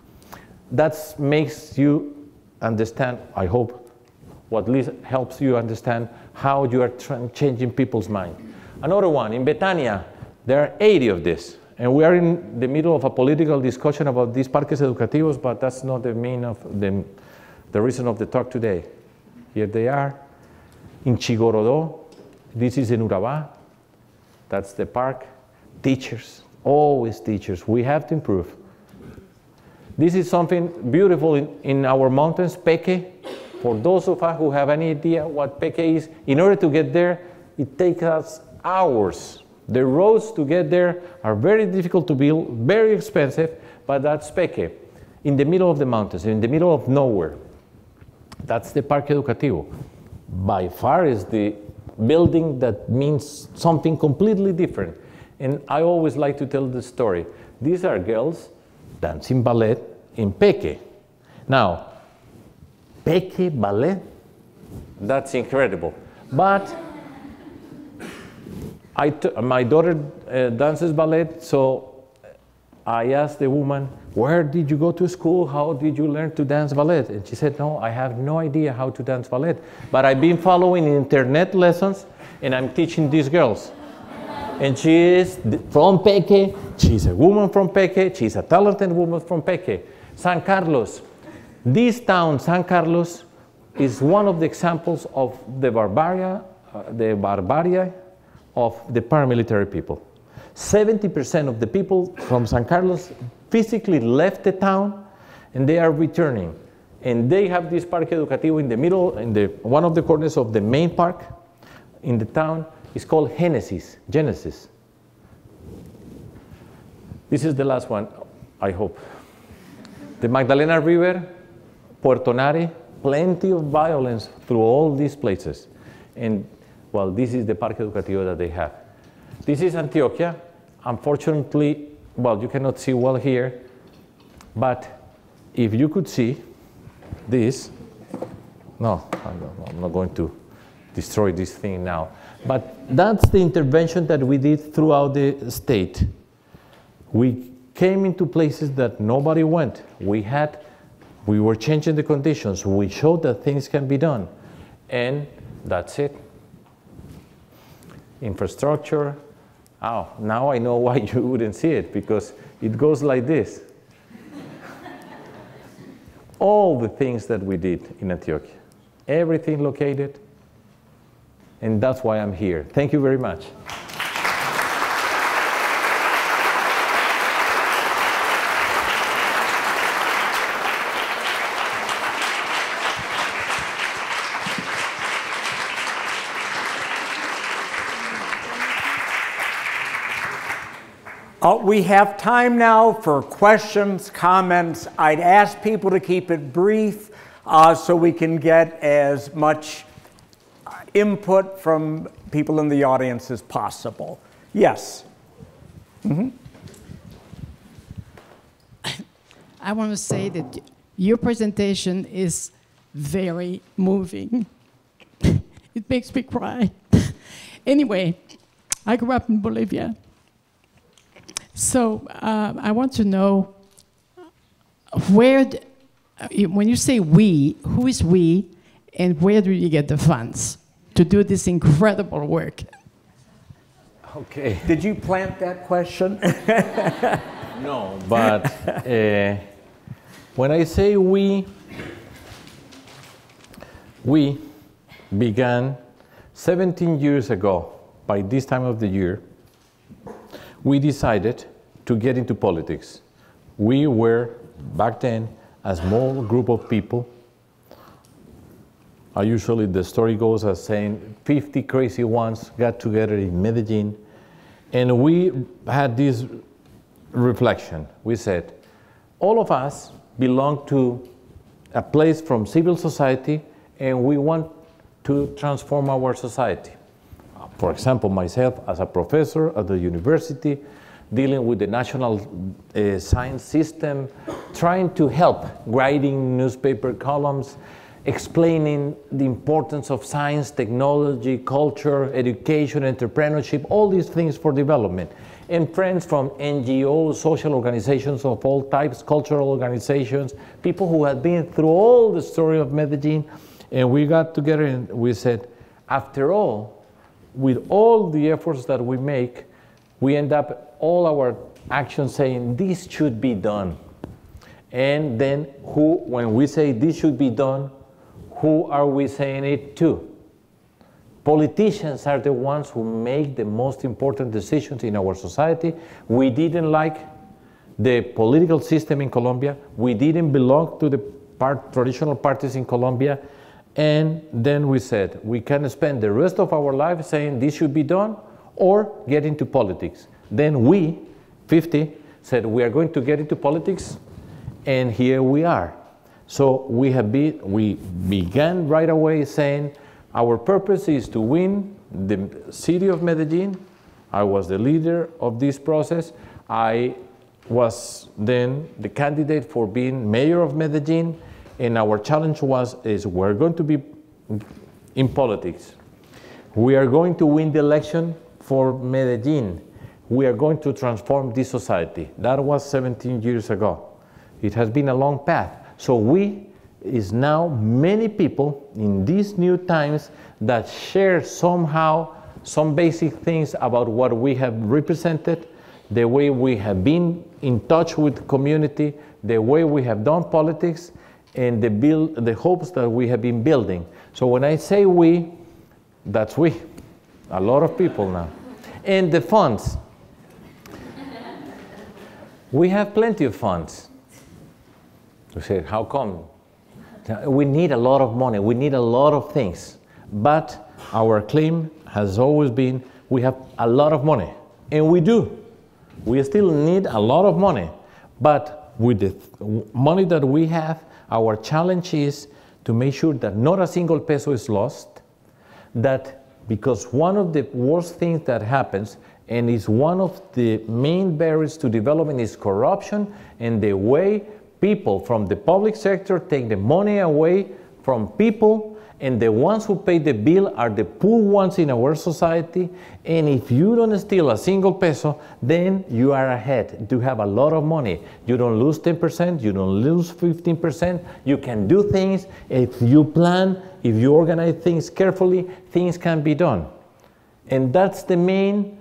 That makes you understand, I hope, or at least helps you understand how you are changing people's mind. Another one, in Betania, there are eighty of this. And we are in the middle of a political discussion about these parques educativos, but that's not the main of the, the reason of the talk today. Here they are. In Chigorodó, this is in Urabá. That's the park. Teachers, always teachers. We have to improve. This is something beautiful in, in our mountains, Peque. For those of us who have any idea what Peque is, in order to get there, it takes us hours. The roads to get there are very difficult to build, very expensive, but that's Peque, in the middle of the mountains, in the middle of nowhere. That's the Parque Educativo. By far is the building that means something completely different. And I always like to tell the story. These are girls dancing ballet in Peque. Now, Peque ballet, that's incredible. But I t my daughter uh, dances ballet, so I asked the woman, where did you go to school? How did you learn to dance ballet? And she said, no, I have no idea how to dance ballet. But I've been following internet lessons, and I'm teaching these girls. And she is from Peque. She's a woman from Peque. She's a talented woman from Peque. San Carlos. This town, San Carlos, is one of the examples of the barbaria, uh, the barbaria of the paramilitary people. seventy percent of the people from San Carlos physically left the town, and they are returning. And they have this Parque Educativo in the middle, in the, one of the corners of the main park in the town. It's called Genesis. Genesis. This is the last one, I hope. The Magdalena River, Puerto Nare, plenty of violence through all these places. And well, this is the Parque Educativo that they have. This is Antioquia. Unfortunately, well, you cannot see well here, but if you could see this, no, I'm not going to destroy this thing now, but that's the intervention that we did throughout the state. We came into places that nobody went. We had, we were changing the conditions. We showed that things can be done, and that's it. Infrastructure, Oh, now I know why you wouldn't see it, because it goes like this. All the things that we did in Antioquia, everything located, and that's why I'm here. Thank you very much. Uh, we have time now for questions, comments. I'd ask people to keep it brief uh, so we can get as much input from people in the audience as possible. Yes? Mm-hmm. I want to say that your presentation is very moving. It makes me cry. Anyway, I grew up in Bolivia. So uh, I want to know where, d when you say we, who is we, and where do you get the funds to do this incredible work? Okay. Did you plant that question? No, but uh, when I say we, we began seventeen years ago, by this time of the year, we decided to get into politics. We were, back then, a small group of people. Uh, usually the story goes as saying fifty crazy ones got together in Medellin, and we had this reflection. We said, all of us belong to a place from civil society, and we want to transform our society. For example, myself as a professor at the university, dealing with the national uh, science system, trying to help writing newspaper columns, explaining the importance of science, technology, culture, education, entrepreneurship, all these things for development. And friends from N G Os, social organizations of all types, cultural organizations, people who had been through all the story of Medellin, and we got together and we said, after all, with all the efforts that we make, we end up all our actions saying this should be done. And then who, when we say this should be done, who are we saying it to? Politicians are the ones who make the most important decisions in our society. We didn't like the political system in Colombia. We didn't belong to the part, traditional parties in Colombia. And then we said, we can spend the rest of our life saying this should be done or get into politics. Then we, fifty, said we are going to get into politics, and here we are. So we, have be, we began right away saying our purpose is to win the city of Medellin. I was the leader of this process. I was then the candidate for being mayor of Medellin. And our challenge was, is we're going to be in politics. We are going to win the election for Medellin. We are going to transform this society. That was seventeen years ago. It has been a long path. So we is now many people in these new times that share somehow some basic things about what we have represented, the way we have been in touch with the community, the way we have done politics, and the, build, the hopes that we have been building. So when I say we, that's we, a lot of people now. And the funds, we have plenty of funds. You say, how come? We need a lot of money, we need a lot of things, but our claim has always been, we have a lot of money, and we do. We still need a lot of money, but with the money that we have, our challenge is to make sure that not a single peso is lost, that because one of the worst things that happens, and is one of the main barriers to development, is corruption, and the way people from the public sector take the money away from people, and the ones who pay the bill are the poor ones in our society. And if you don't steal a single peso, then you are ahead. You have a lot of money. You don't lose ten percent, you don't lose fifteen percent. You can do things. If you plan, if you organize things carefully, things can be done. And that's the main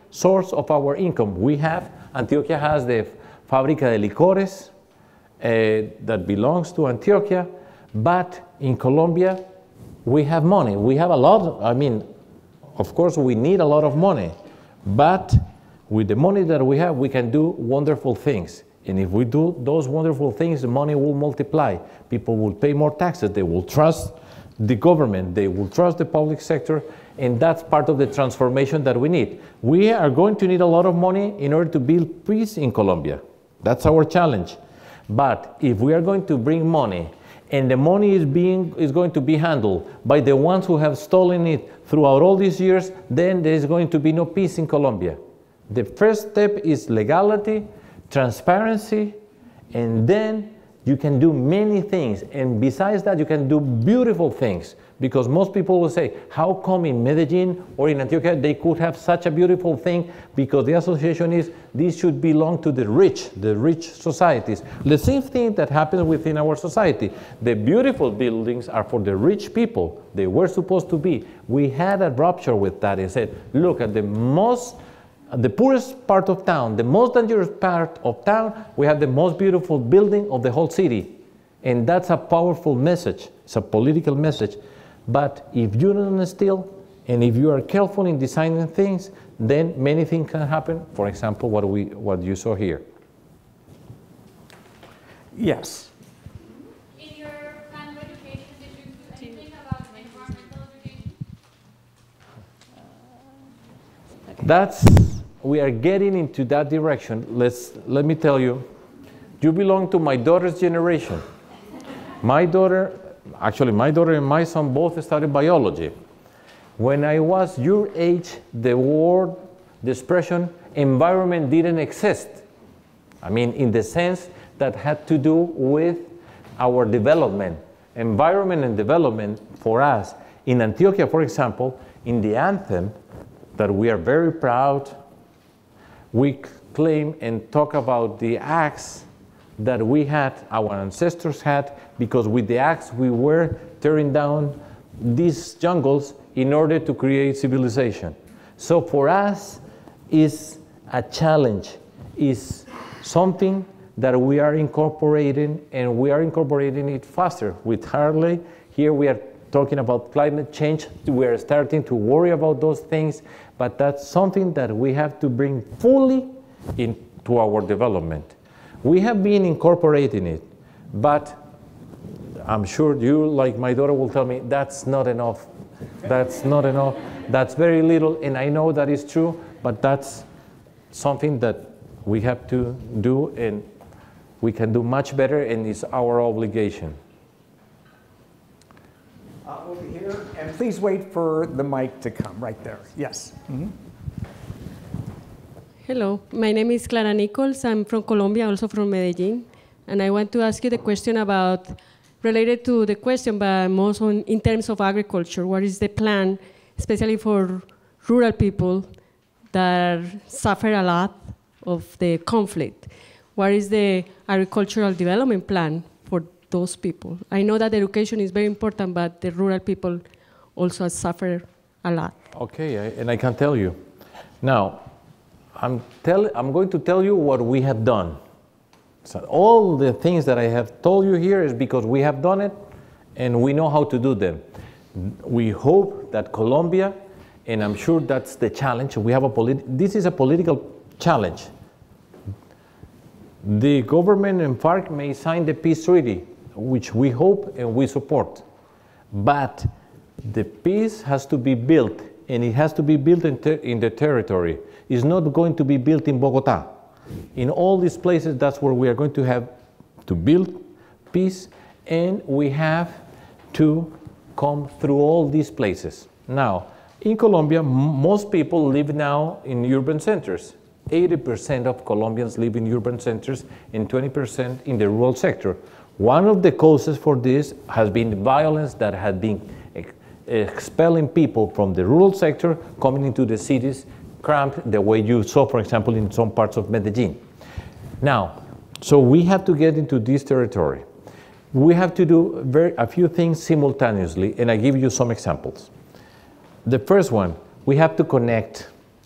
source of our income. We have, Antioquia has the Fábrica de Licores uh, that belongs to Antioquia, but in Colombia, we have money. We have a lot, I mean, of course, we need a lot of money, but with the money that we have, we can do wonderful things. And if we do those wonderful things, the money will multiply. People will pay more taxes. They will trust the government. They will trust the public sector. And that's part of the transformation that we need. We are going to need a lot of money in order to build peace in Colombia. That's our challenge. But if we are going to bring money, and the money is, being, is going to be handled by the ones who have stolen it throughout all these years, then there is going to be no peace in Colombia. The first step is legality, transparency, and then you can do many things. And besides that, you can do beautiful things. Because most people will say, how come in Medellin or in Antioquia they could have such a beautiful thing? Because the association is, this should belong to the rich, the rich societies. The same thing that happens within our society. The beautiful buildings are for the rich people. They were supposed to be. We had a rupture with that and said, look, at the most the poorest part of town, the most dangerous part of town, we have the most beautiful building of the whole city. And that's a powerful message. It's a political message. But if you don't steal, and if you are careful in designing things, then many things can happen. For example, what, we, what you saw here. Yes. In your kind of education, did you do anything about environmental education? That's, we are getting into that direction. Let's, let me tell you, you belong to my daughter's generation. My daughter, actually my daughter and my son both studied biology. When I was your age, the word, the expression, environment didn't exist. I mean, in the sense that had to do with our development. Environment and development for us, in Antioquia, for example, in the anthem, that we are very proud, we claim and talk about the acts that we had, our ancestors had, because with the axe we were tearing down these jungles in order to create civilization. So for us, is a challenge, is something that we are incorporating, and we are incorporating it faster. With Harley, here we are talking about climate change. We are starting to worry about those things, but that's something that we have to bring fully into our development. We have been incorporating it, but I'm sure you, like my daughter, will tell me, that's not enough. That's not enough. That's very little, and I know that is true, but that's something that we have to do, and we can do much better, and it's our obligation. Uh, over here, and please wait for the mic to come right there. Yes. Mm-hmm. Hello, my name is Clara Nichols. I'm from Colombia, also from Medellin, and I want to ask you the question about, related to the question, but most on, in terms of agriculture. What is the plan, especially for rural people that suffer a lot of the conflict? What is the agricultural development plan for those people? I know that education is very important, but the rural people also suffer a lot. Okay, I, and I can tell you. Now, I'm, tell, I'm going to tell you what we have done. So all the things that I have told you here is because we have done it and we know how to do them. We hope that Colombia, and I'm sure that's the challenge, we have a polit- this is a political challenge. The government and FARC may sign the peace treaty, which we hope and we support. But the peace has to be built, and it has to be built in, ter- in the territory. It's not going to be built in Bogota. In all these places, that's where we are going to have to build peace, and we have to come through all these places. Now, in Colombia, m- most people live now in urban centers. eighty percent of Colombians live in urban centers and twenty percent in the rural sector. One of the causes for this has been the violence that had been ex- expelling people from the rural sector coming into the cities, cramped the way you saw, for example, in some parts of Medellin. Now, so we have to get into this territory. We have to do very, a few things simultaneously, and I give you some examples. The first one, we have to connect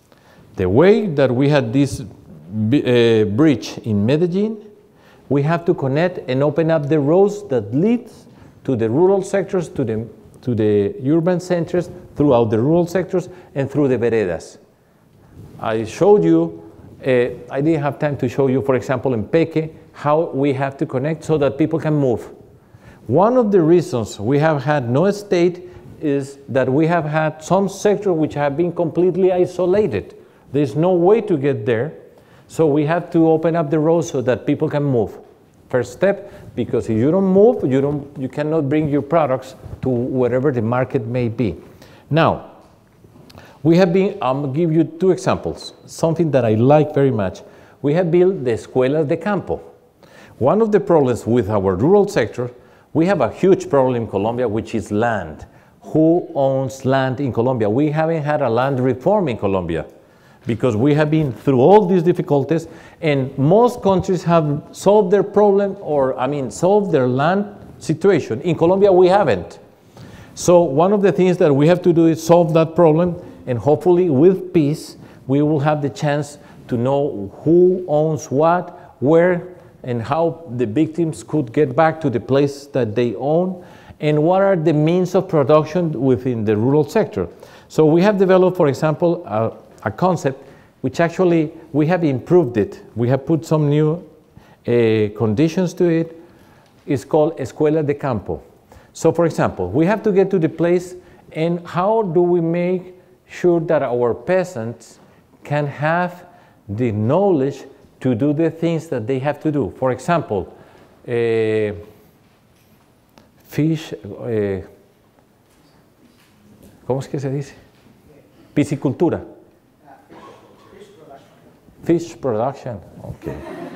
The way that we had this uh, bridge in Medellin, we have to connect and open up the roads that leads to the rural sectors, to the, to the urban centers, throughout the rural sectors, and through the veredas. I showed you, uh, I didn't have time to show you, for example, in Peque, how we have to connect so that people can move. One of the reasons we have had no state is that we have had some sectors which have been completely isolated. There's no way to get there, so we have to open up the road so that people can move. First step, because if you don't move, you, don't, you cannot bring your products to wherever the market may be. Now, we have been, I'm going to give you two examples, something that I like very much. We have built the Escuelas de Campo. One of the problems with our rural sector, we have a huge problem in Colombia, which is land. Who owns land in Colombia? We haven't had a land reform in Colombia, because we have been through all these difficulties, and most countries have solved their problem, or I mean, solved their land situation. In Colombia, we haven't. So one of the things that we have to do is solve that problem, and hopefully with peace, we will have the chance to know who owns what, where, and how the victims could get back to the place that they own, and what are the means of production within the rural sector. So we have developed, for example, a a concept which actually we have improved it. We have put some new uh, conditions to it. It's called Escuela de Campo. So for example, we have to get to the place, and how do we make sure that our peasants can have the knowledge to do the things that they have to do? For example, uh, fish, uh, ¿cómo es que se dice? Piscicultura. Fish production, okay.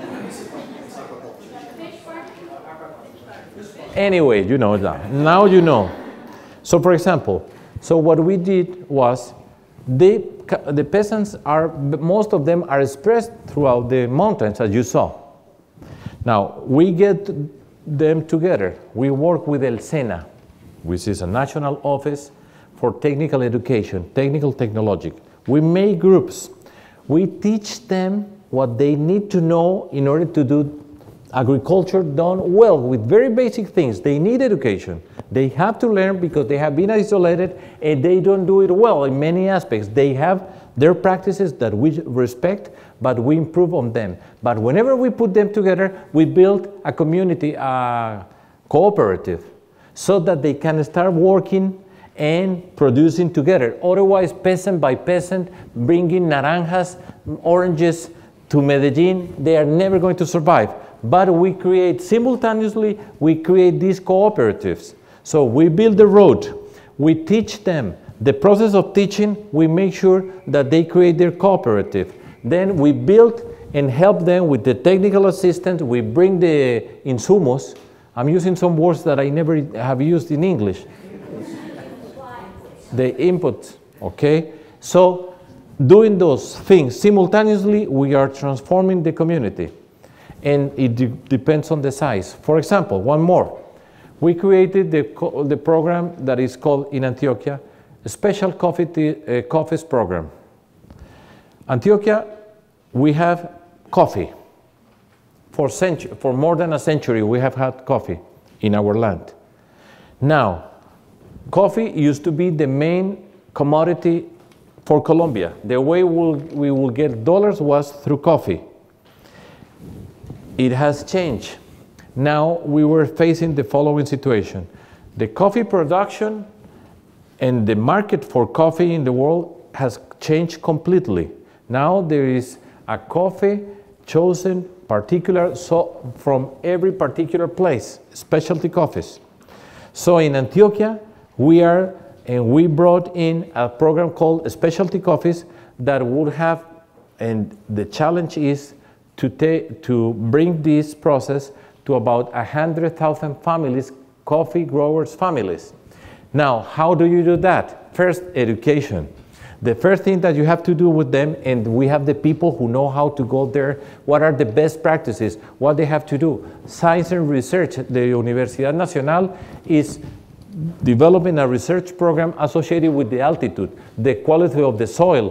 Anyway, you know that. Now you know. So for example, so what we did was, they, the peasants are, most of them are spread throughout the mountains, as you saw. Now, we get them together. We work with El SENA, which is a national office for technical education, technical technology. We make groups. We teach them what they need to know in order to do agriculture done well, with very basic things. They need education. They have to learn because they have been isolated and they don't do it well in many aspects. They have their practices that we respect, but we improve on them. But whenever we put them together, we build a community, a cooperative, so that they can start working and producing together. Otherwise, peasant by peasant, bringing naranjas, oranges to Medellin, they are never going to survive. But we create, simultaneously, we create these cooperatives. So we build the road, we teach them. The process of teaching, we make sure that they create their cooperative. Then we build and help them with the technical assistance. We bring the insumos. I'm using some words that I never have used in English. The input, okay? So doing those things simultaneously, we are transforming the community. And it de depends on the size. For example, one more. We created the, co the program that is called, in Antioquia, a special coffee uh, coffees program. Antioquia, we have coffee. For, for more than a century, we have had coffee in our land. Now, coffee used to be the main commodity for Colombia. The way we'll, we will get dollars was through coffee. It has changed. Now we were facing the following situation. The coffee production and the market for coffee in the world has changed completely. Now there is a coffee chosen particular so from every particular place, specialty coffees. So in Antioquia, we are, and we brought in a program called Specialty Coffees that would have, and the challenge is to, take, to bring this process to about one hundred thousand families, coffee growers' families. Now, how do you do that? First, education. The first thing that you have to do with them, and we have the people who know how to go there, what are the best practices, what they have to do. Science and research. The Universidad Nacional is developing a research program associated with the altitude, the quality of the soil,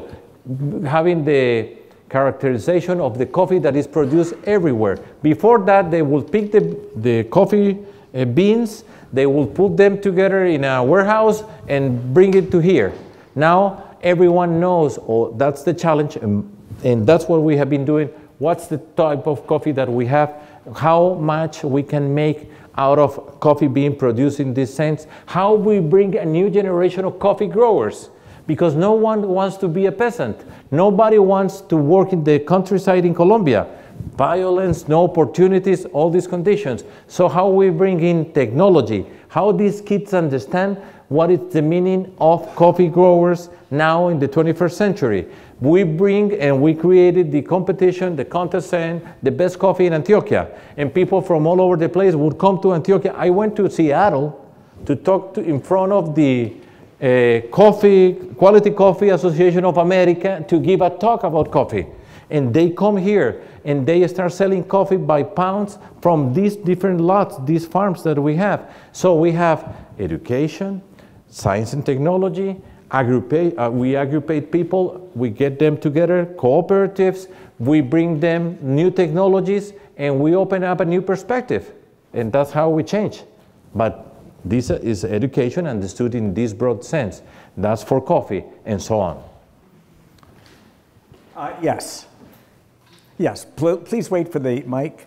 having the characterization of the coffee that is produced everywhere. Before that, they will pick the, the coffee uh, beans, they will put them together in a warehouse and bring it to here. Now, everyone knows, oh, that's the challenge, and, and that's what we have been doing. What's the type of coffee that we have? How much we can make out of coffee being produced in this sense? How we bring a new generation of coffee growers? Because no one wants to be a peasant. Nobody wants to work in the countryside in Colombia. Violence, no opportunities, all these conditions. So how we bring in technology? How these kids understand what is the meaning of coffee growers now in the twenty-first century? We bring and we created the competition, the contest saying the best coffee in Antioquia. And people from all over the place would come to Antioquia. I went to Seattle to talk to, in front of the uh, Coffee, Quality Coffee Association of America to give a talk about coffee. And they come here and they start selling coffee by pounds from these different lots, these farms that we have. So we have education, science and technology, Agrupate, uh, we aggregate people, we get them together, cooperatives, we bring them new technologies, and we open up a new perspective. And that's how we change. But this is education understood in this broad sense. That's for coffee, and so on. Uh, yes. Yes, Pl please wait for the mic.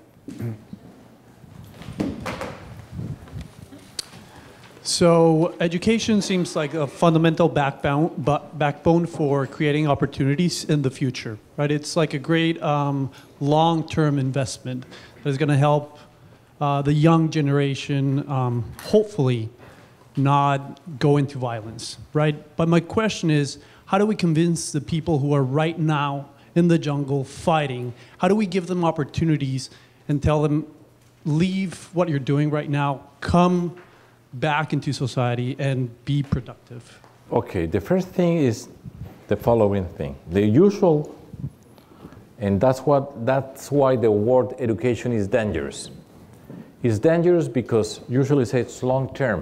So education seems like a fundamental backbone, backbone for creating opportunities in the future, right? It's like a great um, long-term investment that is going to help uh, the young generation, um, hopefully, not go into violence, right? But my question is, how do we convince the people who are right now in the jungle fighting? How do we give them opportunities and tell them, leave what you're doing right now, come back into society and be productive? Okay, the first thing is the following thing. The usual, and that's what that's why the word education is dangerous. It's dangerous because usually say it's long term.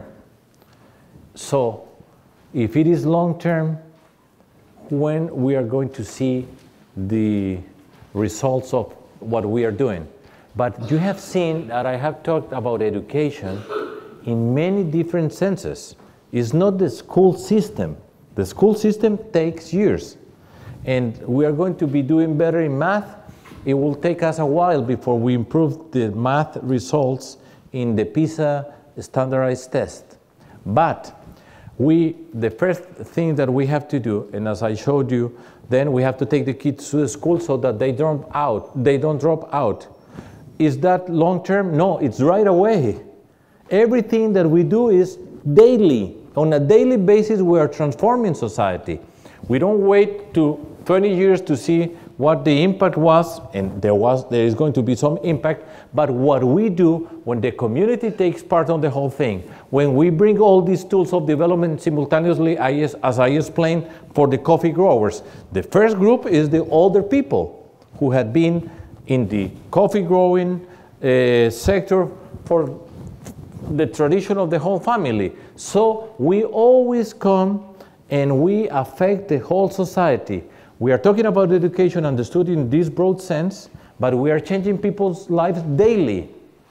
So if it is long term, when we are going to see the results of what we are doing? But you have seen that I have talked about education in many different senses. It's not the school system. The school system takes years. And we are going to be doing better in math. It will take us a while before we improve the math results in the PISA standardized test. But we, the first thing that we have to do, and as I showed you, then we have to take the kids to the school so that they drop out, they don't drop out. Is that long term? No, it's right away. Everything that we do is daily. On a daily basis, we are transforming society. We don't wait to twenty years to see what the impact was, and there was, there is going to be some impact, but what we do when the community takes part on the whole thing, when we bring all these tools of development simultaneously, as I explained, for the coffee growers. The first group is the older people who had been in the coffee growing uh, sector for the tradition of the whole family. So we always come and we affect the whole society. We are talking about education understood in this broad sense, but we are changing people's lives daily.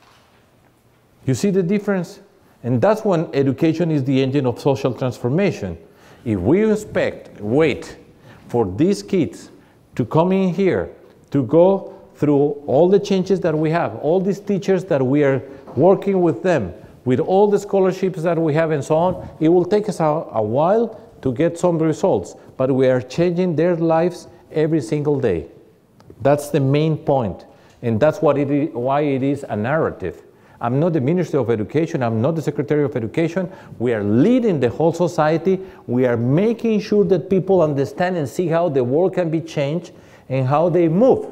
You see the difference? And that's when education is the engine of social transformation. If we expect, wait for these kids to come in here, to go through all the changes that we have, all these teachers that we are working with them, with all the scholarships that we have and so on, it will take us a, a while to get some results, but we are changing their lives every single day. That's the main point, and that's what it is, why it is a narrative. I'm not the Minister of Education, I'm not the Secretary of Education. We are leading the whole society. We are making sure that people understand and see how the world can be changed and how they move.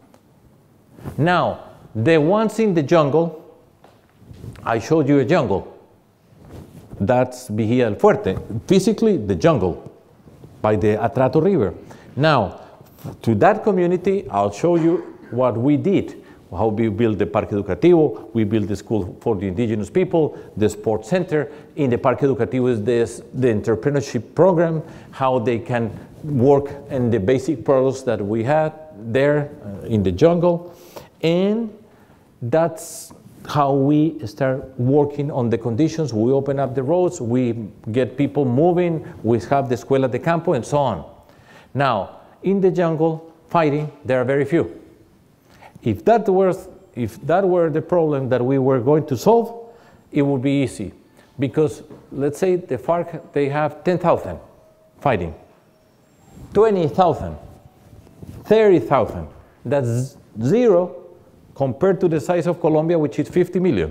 Now, the ones in the jungle, I showed you a jungle. That's Vigía del Fuerte. Physically, the jungle by the Atrato River. Now, to that community, I'll show you what we did. how we build the Parque Educativo, we build the school for the indigenous people, the sports center. In the Parque Educativo is this, the entrepreneurship program, how they can work in the basic products that we had there uh, in the jungle. And that's how we start working on the conditions. We open up the roads, we get people moving, we have the Escuela de Campo and so on. Now, in the jungle, fighting, there are very few. If that were, if that were the problem that we were going to solve, it would be easy. Because let's say the FARC, they have ten thousand fighting, twenty thousand, thirty thousand. That's zero compared to the size of Colombia, which is fifty million.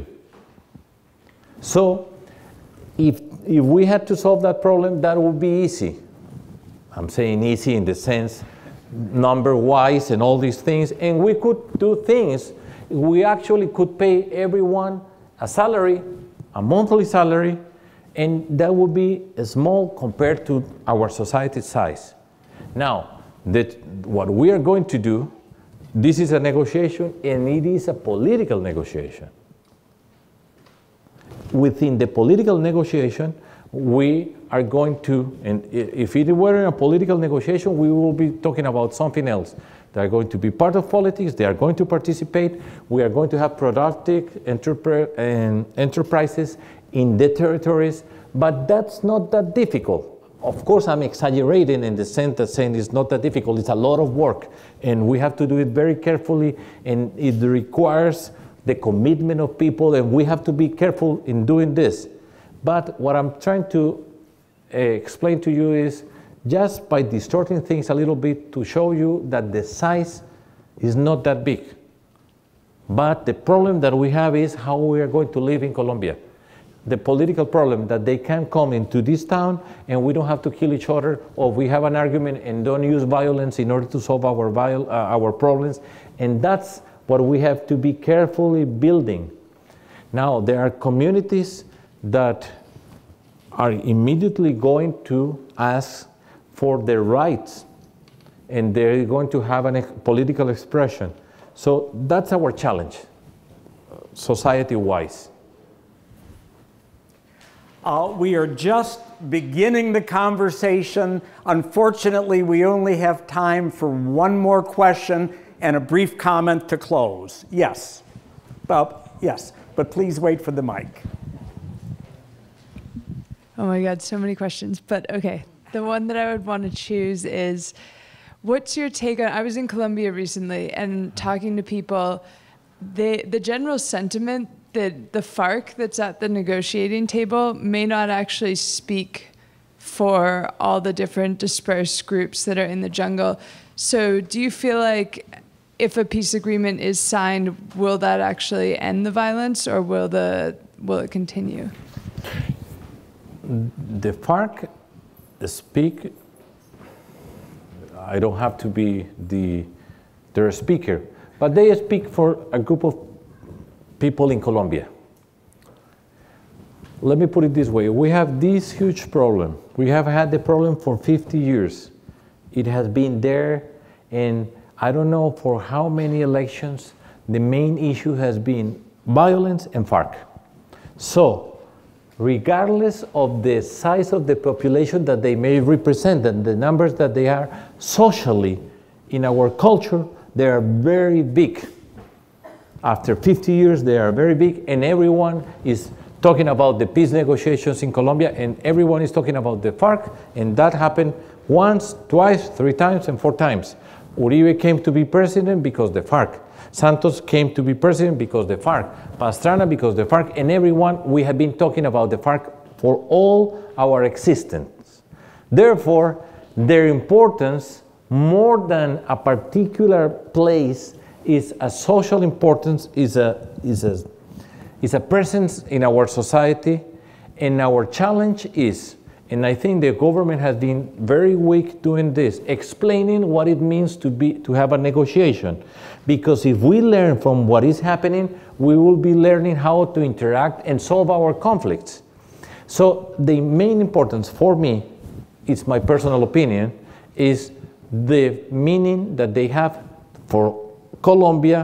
So if, if we had to solve that problem, that would be easy. I'm saying easy in the sense number-wise and all these things, and we could do things. We actually could pay everyone a salary, a monthly salary, and that would be small compared to our society's size. Now, that what we are going to do, this is a negotiation, and it is a political negotiation. Within the political negotiation, we are going to, and if it were a political negotiation, we will be talking about something else. They are going to be part of politics, they are going to participate, we are going to have productive enterpri and enterprises in the territories, but that's not that difficult. Of course, I'm exaggerating in the sense that saying it's not that difficult. It's a lot of work, and we have to do it very carefully, and it requires the commitment of people, and we have to be careful in doing this. But what I'm trying to uh, explain to you is just by distorting things a little bit to show you that the size is not that big. But the problem that we have is how we are going to live in Colombia. The political problem that they can come into this town and we don't have to kill each other, or we have an argument and don't use violence in order to solve our, viol uh, our problems. And that's what we have to be carefully building. Now, there are communities that are immediately going to ask for their rights, and they're going to have a political expression. So that's our challenge, society-wise. Uh, we are just beginning the conversation. Unfortunately, we only have time for one more question and a brief comment to close. Yes, uh, yes, but please wait for the mic. Oh my God, so many questions, but okay. The one that I would want to choose is, what's your take on, I was in Colombia recently and talking to people, they, the general sentiment that the FARC that's at the negotiating table may not actually speak for all the different dispersed groups that are in the jungle. So do you feel like if a peace agreement is signed, will that actually end the violence, or will, the, will it continue? The FARC speak, I don't have to be the, their speaker, but they speak for a group of people in Colombia. Let me put it this way. We have this huge problem. We have had the problem for fifty years. It has been there, and I don't know for how many elections, the main issue has been violence and FARC. So, regardless of the size of the population that they may represent and the numbers that they are, socially, in our culture, they are very big. After fifty years, they are very big, and everyone is talking about the peace negotiations in Colombia, and everyone is talking about the FARC, and that happened once, twice, three times, and four times. Uribe came to be president because the FARC. Santos came to be president because the FARC. Pastrana because the FARC, and everyone, we have been talking about the FARC for all our existence. Therefore, their importance, more than a particular place, is a social importance, is a, is a, is a presence in our society, and our challenge is, and I think the government has been very weak doing this, explaining what it means to, be, to have a negotiation. Because if we learn from what is happening, we will be learning how to interact and solve our conflicts. So the main importance for me, it's my personal opinion, is the meaning that they have for Colombia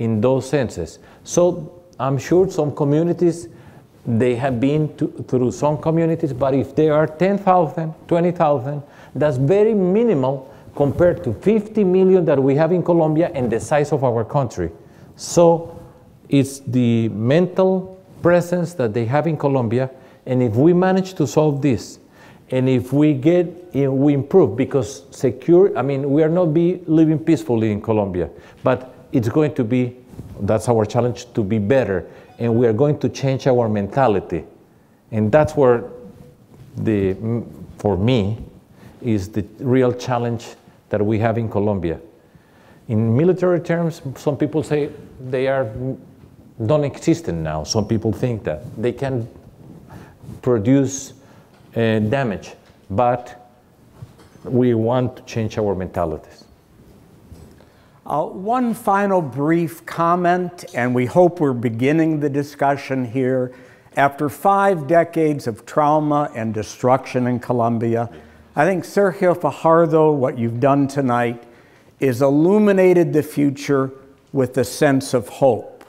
in those senses. So I'm sure some communities, they have been to, through some communities, but if there are ten thousand, twenty thousand, that's very minimal compared to fifty million that we have in Colombia and the size of our country. So it's the mental presence that they have in Colombia, and if we manage to solve this, and if we get, if we improve, because secure, I mean, we are not be living peacefully in Colombia, but it's going to be, that's our challenge, to be better, and we are going to change our mentality. And that's where, the, for me, is the real challenge that we have in Colombia. In military terms, some people say they are non-existent now. Some people think that they can produce uh, damage, but we want to change our mentalities. Uh, one final brief comment, and we hope we're beginning the discussion here. After five decades of trauma and destruction in Colombia, I think, Sergio Fajardo, what you've done tonight is illuminated the future with a sense of hope.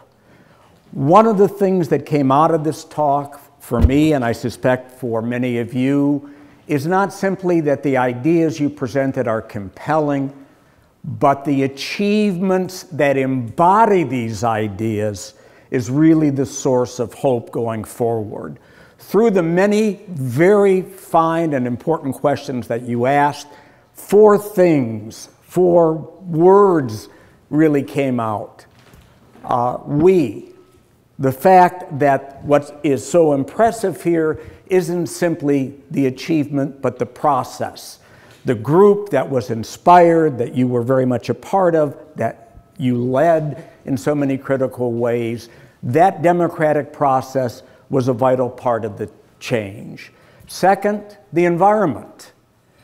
One of the things that came out of this talk for me, and I suspect for many of you, is not simply that the ideas you presented are compelling, but the achievements that embody these ideas is really the source of hope going forward. Through the many very fine and important questions that you asked, four things, four words really came out. Uh, we, the fact that what is so impressive here isn't simply the achievement, but the process. The group that was inspired, that you were very much a part of, that you led in so many critical ways, that democratic process was a vital part of the change. Second, the environment.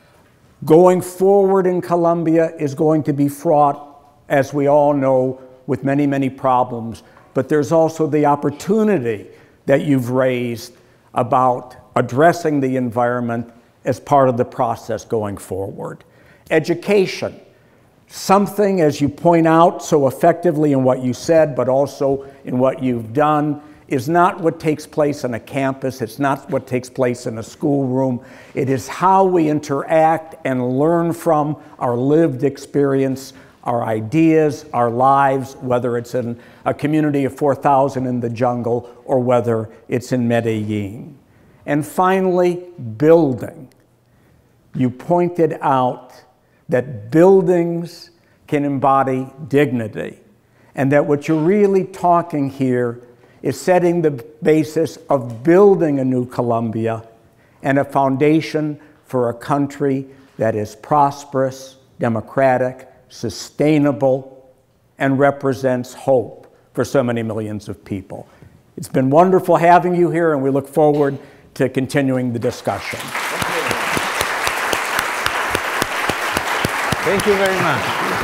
Going forward in Colombia is going to be fraught, as we all know, with many, many problems, but there's also the opportunity that you've raised about addressing the environment as part of the process going forward. Education, something, as you point out so effectively in what you said, but also in what you've done, is not what takes place on a campus. It's not what takes place in a schoolroom. It is how we interact and learn from our lived experience, our ideas, our lives, whether it's in a community of four thousand in the jungle or whether it's in Medellin. And finally, building. You pointed out that buildings can embody dignity, and that what you're really talking here is setting the basis of building a new Colombia and a foundation for a country that is prosperous, democratic, sustainable, and represents hope for so many millions of people. It's been wonderful having you here, and we look forward to continuing the discussion. Thank you very much.